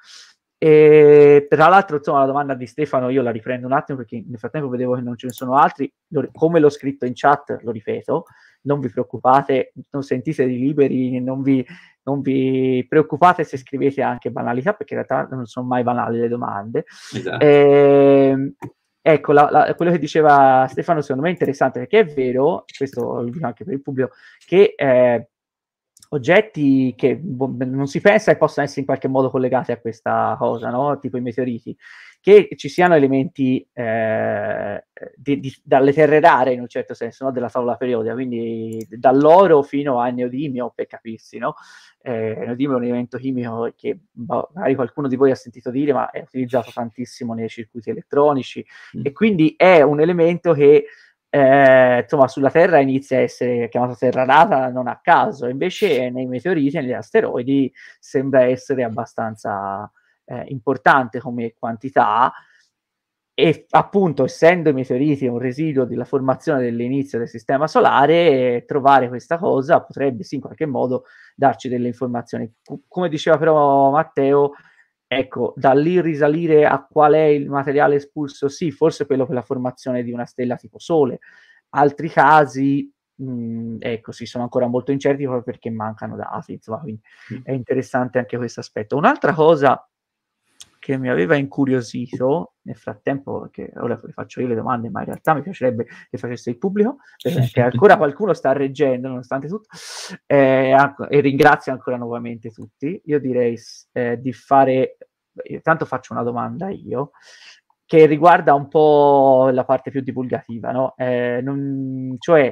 E tra l'altro, insomma, la domanda di Stefano io la riprendo un attimo perché nel frattempo vedevo che non ce ne sono altri. Lo, come l'ho scritto in chat, lo ripeto, non vi preoccupate, non sentitevi liberi, non vi, non vi preoccupate se scrivete anche banalità, perché in realtà non sono mai banali le domande. Esatto. E, ecco, la, la, quello che diceva Stefano secondo me è interessante, perché è vero, questo lo dico anche per il pubblico, che eh, oggetti che boh, non si pensa che possano essere in qualche modo collegati a questa cosa, no? Tipo i meteoriti, che ci siano elementi eh, di, di, dalle terre rare in un certo senso, no? Della tavola periodica, quindi dall'oro fino al neodimio, per capirsi, no? Eh, il neodimio è un elemento chimico che boh, magari qualcuno di voi ha sentito dire, ma è utilizzato tantissimo nei circuiti elettronici mm. e quindi è un elemento che Eh, insomma, sulla Terra inizia a essere chiamato terra rara non a caso, invece nei meteoriti e negli asteroidi sembra essere abbastanza eh, importante come quantità e appunto essendo i meteoriti un residuo della formazione dell'inizio del sistema solare, eh, trovare questa cosa potrebbe sì in qualche modo darci delle informazioni. C- come diceva però Matteo, ecco, da lì risalire a qual è il materiale espulso, sì, forse quello per la formazione di una stella tipo Sole. Altri casi, mh, ecco, sì, sono ancora molto incerti proprio perché mancano dati, insomma, quindi mm. è interessante anche questo aspetto. Un'altra cosa che mi aveva incuriosito nel frattempo, perché ora le faccio io le domande, ma in realtà mi piacerebbe che facesse il pubblico, perché ancora qualcuno sta reggendo nonostante tutto, eh, e ringrazio ancora nuovamente tutti. Io direi eh, di fare, tanto faccio una domanda io, che riguarda un po' la parte più divulgativa, no? Eh, non, cioè,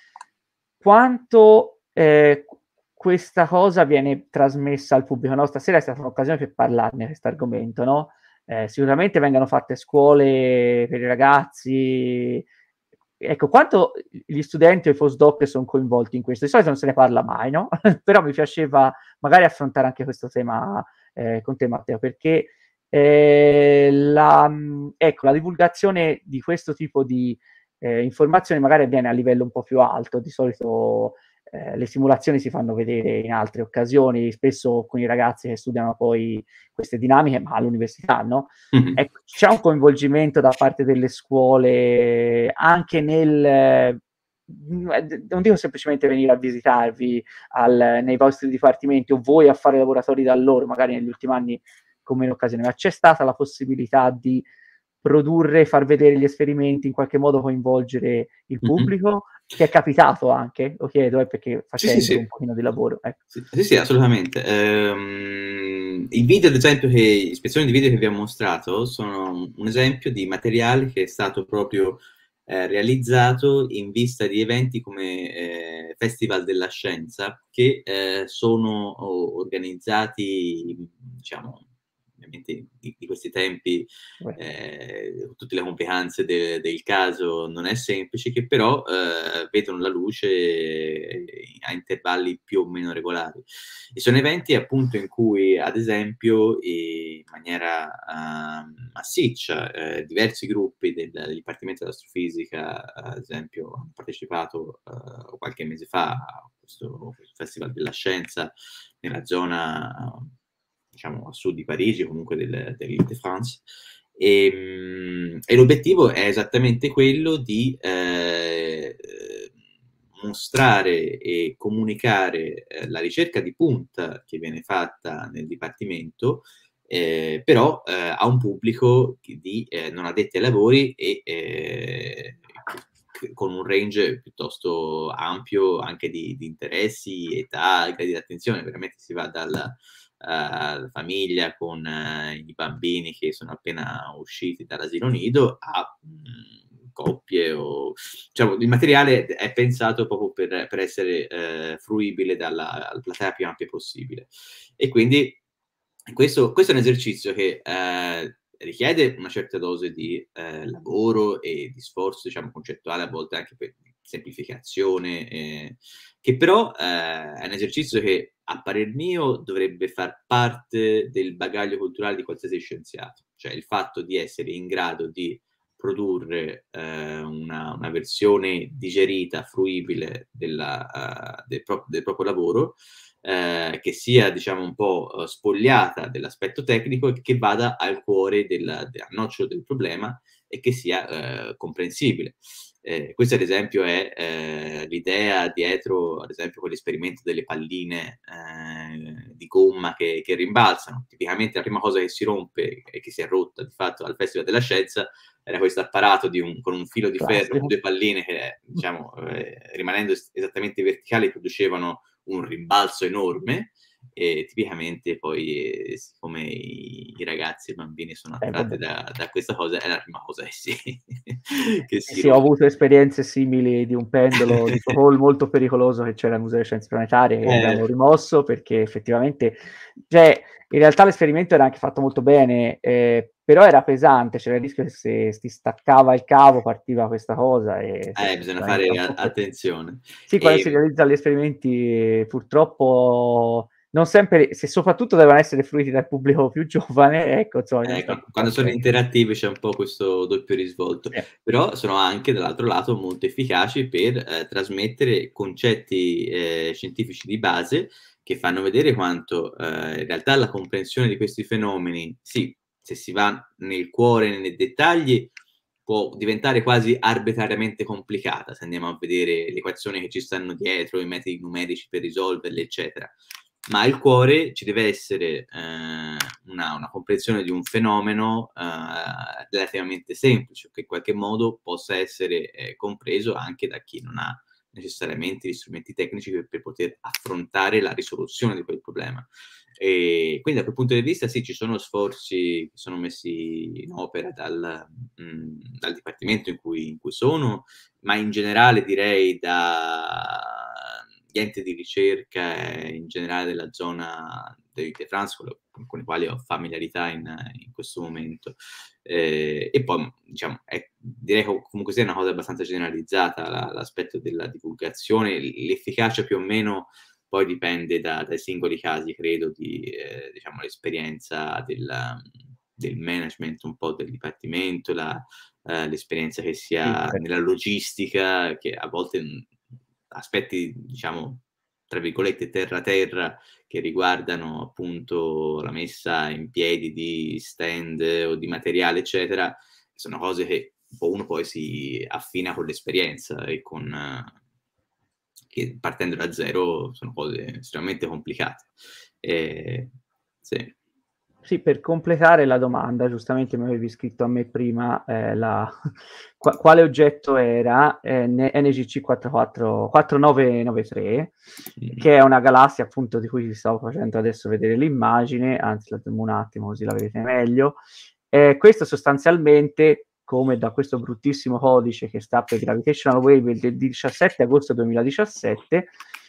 quanto eh, questa cosa viene trasmessa al pubblico, no? Stasera è stata un'occasione per parlarne di questo argomento, no? Eh, sicuramente vengono fatte scuole per i ragazzi. Ecco, quanto gli studenti o i postdoc sono coinvolti in questo? Di solito non se ne parla mai, no? Però mi piaceva magari affrontare anche questo tema eh, con te, Matteo, perché eh, la, ecco, la divulgazione di questo tipo di eh, informazioni magari avviene a livello un po' più alto. Di solito eh, le simulazioni si fanno vedere in altre occasioni, spesso con i ragazzi che studiano poi queste dinamiche, ma all'università, no? Mm-hmm. Ecco, c'è un coinvolgimento da parte delle scuole anche nel, non dico semplicemente venire a visitarvi al, nei vostri dipartimenti o voi a fare laboratori da loro, magari negli ultimi anni con meno occasioni, ma c'è stata la possibilità di produrre, far vedere gli esperimenti, in qualche modo coinvolgere il pubblico? Mm-hmm. Che è capitato anche, lo chiedo, eh, perché facendo sì, sì, sì. un pochino di lavoro. Ecco. Sì, sì, sì, assolutamente. Ehm, i video, ad esempio, che ispezioni di video che vi ho mostrato sono un esempio di materiale che è stato proprio eh, realizzato in vista di eventi come eh, Festival della Scienza, che eh, sono organizzati, diciamo, ovviamente di, di questi tempi, eh, tutte le complicanze de, del caso non è semplice, che però eh, vedono la luce a intervalli più o meno regolari. E sono eventi appunto in cui, ad esempio, in maniera uh, massiccia, eh, diversi gruppi del, del Dipartimento di Astrofisica, ad esempio, hanno partecipato uh, qualche mese fa a questo, questo Festival della Scienza nella zona, diciamo, a sud di Parigi, comunque del, dell'Île-de-France. E, e l'obiettivo è esattamente quello di eh, mostrare e comunicare eh, la ricerca di punta che viene fatta nel Dipartimento, eh, però eh, a un pubblico di eh, non addetti ai lavori e eh, con un range piuttosto ampio anche di, di interessi, età, gradi di attenzione. Veramente si va dalla uh, famiglia con uh, i bambini che sono appena usciti dall'asilo nido a mh, coppie o... Diciamo, il materiale è pensato proprio per, per essere uh, fruibile dalla platea più ampia possibile. E quindi questo, questo è un esercizio che uh, richiede una certa dose di eh, lavoro e di sforzo, diciamo, concettuale, a volte anche per semplificazione, eh, che però eh, è un esercizio che, a parer mio, dovrebbe far parte del bagaglio culturale di qualsiasi scienziato. Cioè il fatto di essere in grado di produrre eh, una, una versione digerita, fruibile della, uh, del, pro- del proprio lavoro, Eh, che sia, diciamo, un po' uh, spogliata dell'aspetto tecnico e che vada al cuore del, del nocciolo del problema e che sia uh, comprensibile. Eh, questo, ad esempio, è eh, l'idea dietro, ad esempio, quell'esperimento delle palline eh, di gomma che, che rimbalzano. Tipicamente la prima cosa che si rompe e che si è rotta, di fatto, al Festival della Scienza era questo apparato di un, con un filo di Classico. ferro, con due palline che, diciamo, eh, rimanendo es- esattamente verticali, producevano un rimbalzo enorme. E tipicamente poi, eh, siccome i, i ragazzi e i bambini sono attratti eh, da, da questa cosa, è la prima cosa che si, che si sì, ho avuto esperienze simili di un pendolo di Foucault molto pericoloso che c'era al Museo delle Scienze Planetarie, che eh. abbiamo rimosso perché effettivamente, cioè, in realtà l'esperimento era anche fatto molto bene, eh, però era pesante, c'era il rischio che se si staccava il cavo partiva questa cosa. E eh, bisogna fare attenzione. Sì, quando e... si realizzano gli esperimenti, purtroppo non sempre, se soprattutto devono essere fruiti dal pubblico più giovane, ecco, insomma, eh, quando, quando sono interattivi c'è un po' questo doppio risvolto, eh. Però sono anche dall'altro lato molto efficaci per eh, trasmettere concetti eh, scientifici di base che fanno vedere quanto eh, in realtà la comprensione di questi fenomeni, sì, se si va nel cuore, nei dettagli, può diventare quasi arbitrariamente complicata se andiamo a vedere le equazioni che ci stanno dietro, i metodi numerici per risolverle, eccetera. Ma al cuore ci deve essere eh, una, una comprensione di un fenomeno eh, relativamente semplice, che in qualche modo possa essere eh, compreso anche da chi non ha necessariamente gli strumenti tecnici per, per poter affrontare la risoluzione di quel problema. E quindi da quel punto di vista sì, ci sono sforzi che sono messi in opera dal, mh, dal dipartimento in cui, in cui sono, ma in generale direi dagli enti di ricerca e in generale della zona dei de France, con, con i quali ho familiarità in, in questo momento. Eh, e poi diciamo, è, direi che comunque sia una cosa abbastanza generalizzata la, l'aspetto della divulgazione, l'efficacia più o meno poi dipende da, dai singoli casi, credo, di eh, diciamo, l'esperienza del, del management un po' del dipartimento, la, eh, l'esperienza che si ha Sì, nella logistica, che a volte mh, aspetti, diciamo, tra virgolette, terra-terra, che riguardano appunto la messa in piedi di stand o di materiale, eccetera, sono cose che uno poi si affina con l'esperienza e con... Uh, che partendo da zero sono cose estremamente complicate. Eh, sì. Sì, per completare la domanda, giustamente mi avevi scritto a me prima eh, la, qua, quale oggetto era eh, N G C quarantanove novantatré, mm-hmm. che è una galassia appunto di cui vi stavo facendo adesso vedere l'immagine, anzi la zoom un attimo così la vedete meglio. Eh, questo sostanzialmente, come da questo bruttissimo codice che sta per Gravitational Wave del diciassette agosto duemiladiciassette,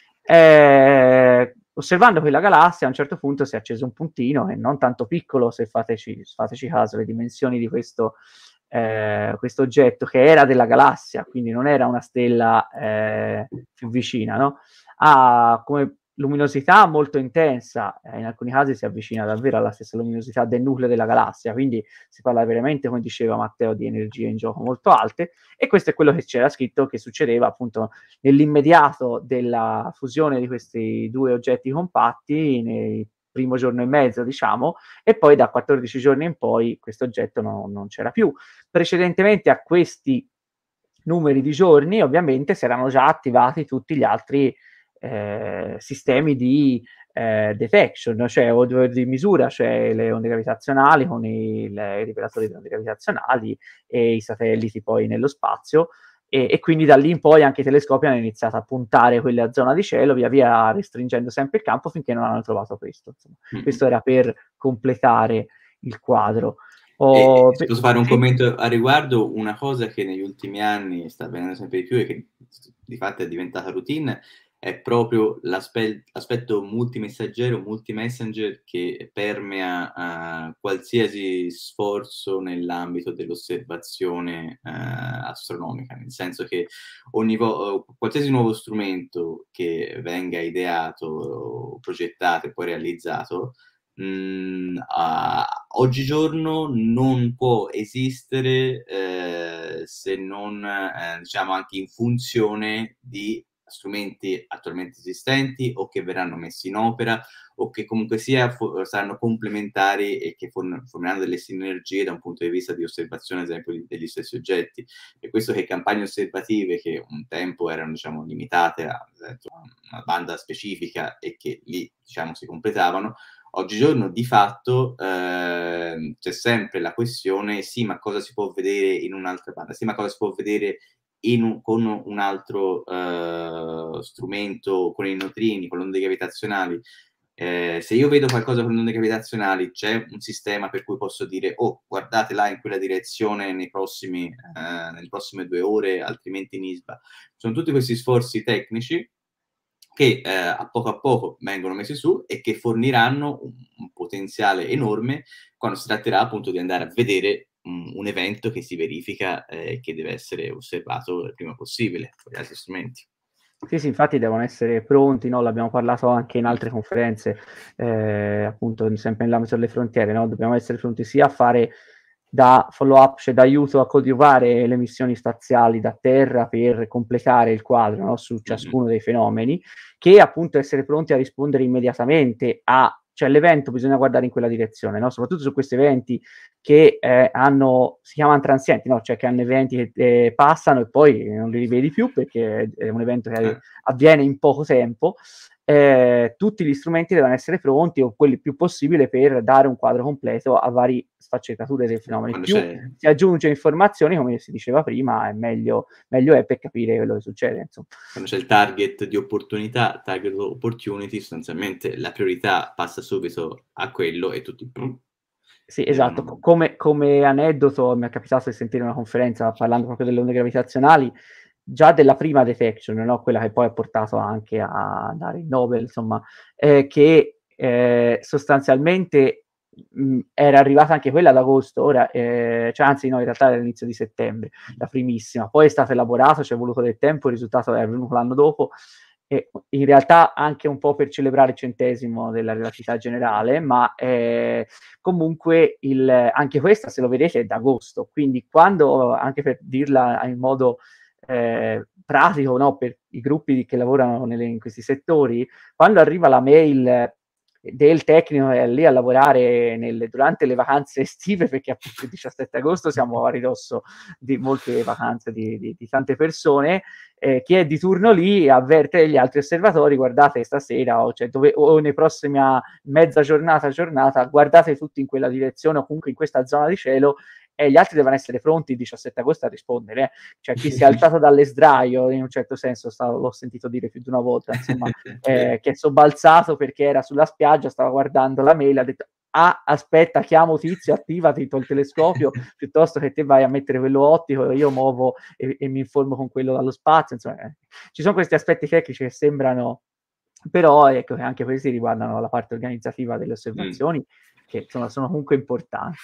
eh, osservando quella galassia a un certo punto si è acceso un puntino, e non tanto piccolo se fateci, fateci caso le dimensioni di questo, eh, questo oggetto, che era della galassia, quindi non era una stella eh, più vicina, no? Ha come luminosità molto intensa, eh, in alcuni casi si avvicina davvero alla stessa luminosità del nucleo della galassia, quindi si parla veramente, come diceva Matteo, di energie in gioco molto alte, e questo è quello che c'era scritto che succedeva appunto nell'immediato della fusione di questi due oggetti compatti, nel primo giorno e mezzo, diciamo, e poi da quattordici giorni in poi questo oggetto no, non c'era più. Precedentemente a questi numeri di giorni, ovviamente, si erano già attivati tutti gli altri eh, sistemi di eh, detection, cioè o di misura, cioè le onde gravitazionali con i, le, i rivelatori di onde gravitazionali e i satelliti poi nello spazio, e, e quindi da lì in poi anche i telescopi hanno iniziato a puntare quella zona di cielo, via via restringendo sempre il campo finché non hanno trovato questo. Insomma. Mm-hmm. Questo era per completare il quadro. Oh, e, se posso fare un sì? commento a riguardo, una cosa che negli ultimi anni sta avvenendo sempre di più e che di fatto è diventata routine è proprio l'aspe- l'aspetto multimessaggero, multimessenger che permea uh, qualsiasi sforzo nell'ambito dell'osservazione uh, astronomica, nel senso che ogni vo- qualsiasi nuovo strumento che venga ideato, progettato e poi realizzato, Mm, uh, oggigiorno non può esistere eh, se non eh, diciamo anche in funzione di strumenti attualmente esistenti o che verranno messi in opera o che comunque sia fo- saranno complementari e che forn- forniranno delle sinergie da un punto di vista di osservazione, ad esempio, di, degli stessi oggetti. E questo che campagne osservative che un tempo erano diciamo limitate a, a una banda specifica e che lì diciamo si completavano, oggigiorno di fatto eh, c'è sempre la questione, sì, ma cosa si può vedere in un'altra banda? Sì, ma cosa si può vedere in un, con un altro eh, strumento, con i neutrini, con le onde gravitazionali? Eh, se io vedo qualcosa con le onde gravitazionali, c'è un sistema per cui posso dire, oh, guardate là in quella direzione nei prossimi, eh, nelle prossime due ore, altrimenti nisba. Sono tutti questi sforzi tecnici che eh, a poco a poco vengono messi su e che forniranno un, un potenziale enorme quando si tratterà appunto di andare a vedere un, un evento che si verifica e eh, che deve essere osservato il prima possibile con gli altri strumenti. Sì, sì, infatti devono essere pronti, no? L'abbiamo parlato anche in altre conferenze, eh, appunto sempre nell'ambito delle frontiere, no? Dobbiamo essere pronti sia a fare da follow-up, cioè da aiuto a coadiuvare le missioni spaziali da terra per completare il quadro, no? Su ciascuno mm-hmm. dei fenomeni, che appunto essere pronti a rispondere immediatamente a, cioè l'evento bisogna guardare in quella direzione, no? Soprattutto su questi eventi che eh, hanno, si chiamano transienti, no? Cioè che hanno eventi che eh, passano e poi non li rivedi più perché è un evento che avviene in poco tempo. eh, tutti gli strumenti devono essere pronti, o quelli più possibile, per dare un quadro completo a varie sfaccettature dei fenomeni. Quando Più c'è si aggiunge informazioni, come si diceva prima, è meglio, meglio è per capire quello che succede, insomma. Quando c'è il target di opportunità, target opportunity, sostanzialmente la priorità passa subito a quello e tutti Sì, esatto. devono... Come, come aneddoto, mi è capitato di sentire una conferenza parlando proprio delle onde gravitazionali, già della prima detection, no? Quella che poi ha portato anche a dare il Nobel, insomma, eh, che eh, sostanzialmente mh, era arrivata anche quella ad agosto, ora, eh, cioè, anzi no, in realtà era all'inizio di settembre, la primissima, poi è stato elaborato, ci è voluto del tempo, il risultato è venuto l'anno dopo, e in realtà anche un po' per celebrare il centesimo della relatività generale, ma eh, comunque il, anche questa, se lo vedete, è d'agosto, quindi quando, anche per dirla in modo eh, pratico, no, per i gruppi che lavorano nelle, in questi settori, quando arriva la mail del tecnico che è lì a lavorare nelle, durante le vacanze estive, perché appunto il diciassette agosto siamo a ridosso di molte vacanze di, di, di tante persone, eh, chi è di turno lì avverte gli altri osservatori: guardate stasera o, cioè, dove, o nei prossimi mezza giornata, giornata, guardate tutti in quella direzione o comunque in questa zona di cielo, e gli altri devono essere pronti il diciassette agosto a rispondere. Eh. Cioè chi si è alzato dalle sdraio, in un certo senso, stavo, l'ho sentito dire più di una volta, insomma, eh, che è sobbalzato perché era sulla spiaggia, stava guardando la mail, ha detto: ah, aspetta, chiamo Tizio, attivati il telescopio, piuttosto che te vai a mettere quello ottico, io muovo e, e mi informo con quello dallo spazio. Insomma, eh. Ci sono questi aspetti tecnici che sembrano, però ecco che anche questi riguardano la parte organizzativa delle osservazioni, mm. che insomma sono comunque importanti.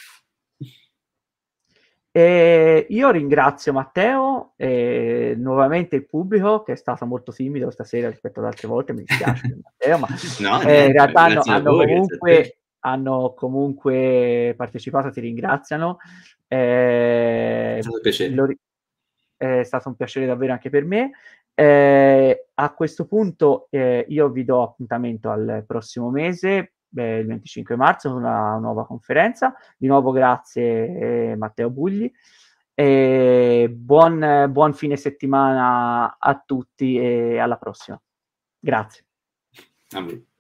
E io ringrazio Matteo e nuovamente il pubblico, che è stato molto timido stasera rispetto ad altre volte, mi dispiace Matteo, ma no, eh, niente, in realtà hanno, hanno, voi, comunque, hanno comunque partecipato, ti ringraziano. Eh, è stato un piacere. lo, è stato un piacere davvero anche per me. Eh, a questo punto eh, io vi do appuntamento al prossimo mese, beh, il venticinque marzo, con una nuova conferenza. Di nuovo grazie eh, Matteo Bugli, e buon, buon fine settimana a tutti e alla prossima. Grazie. A voi.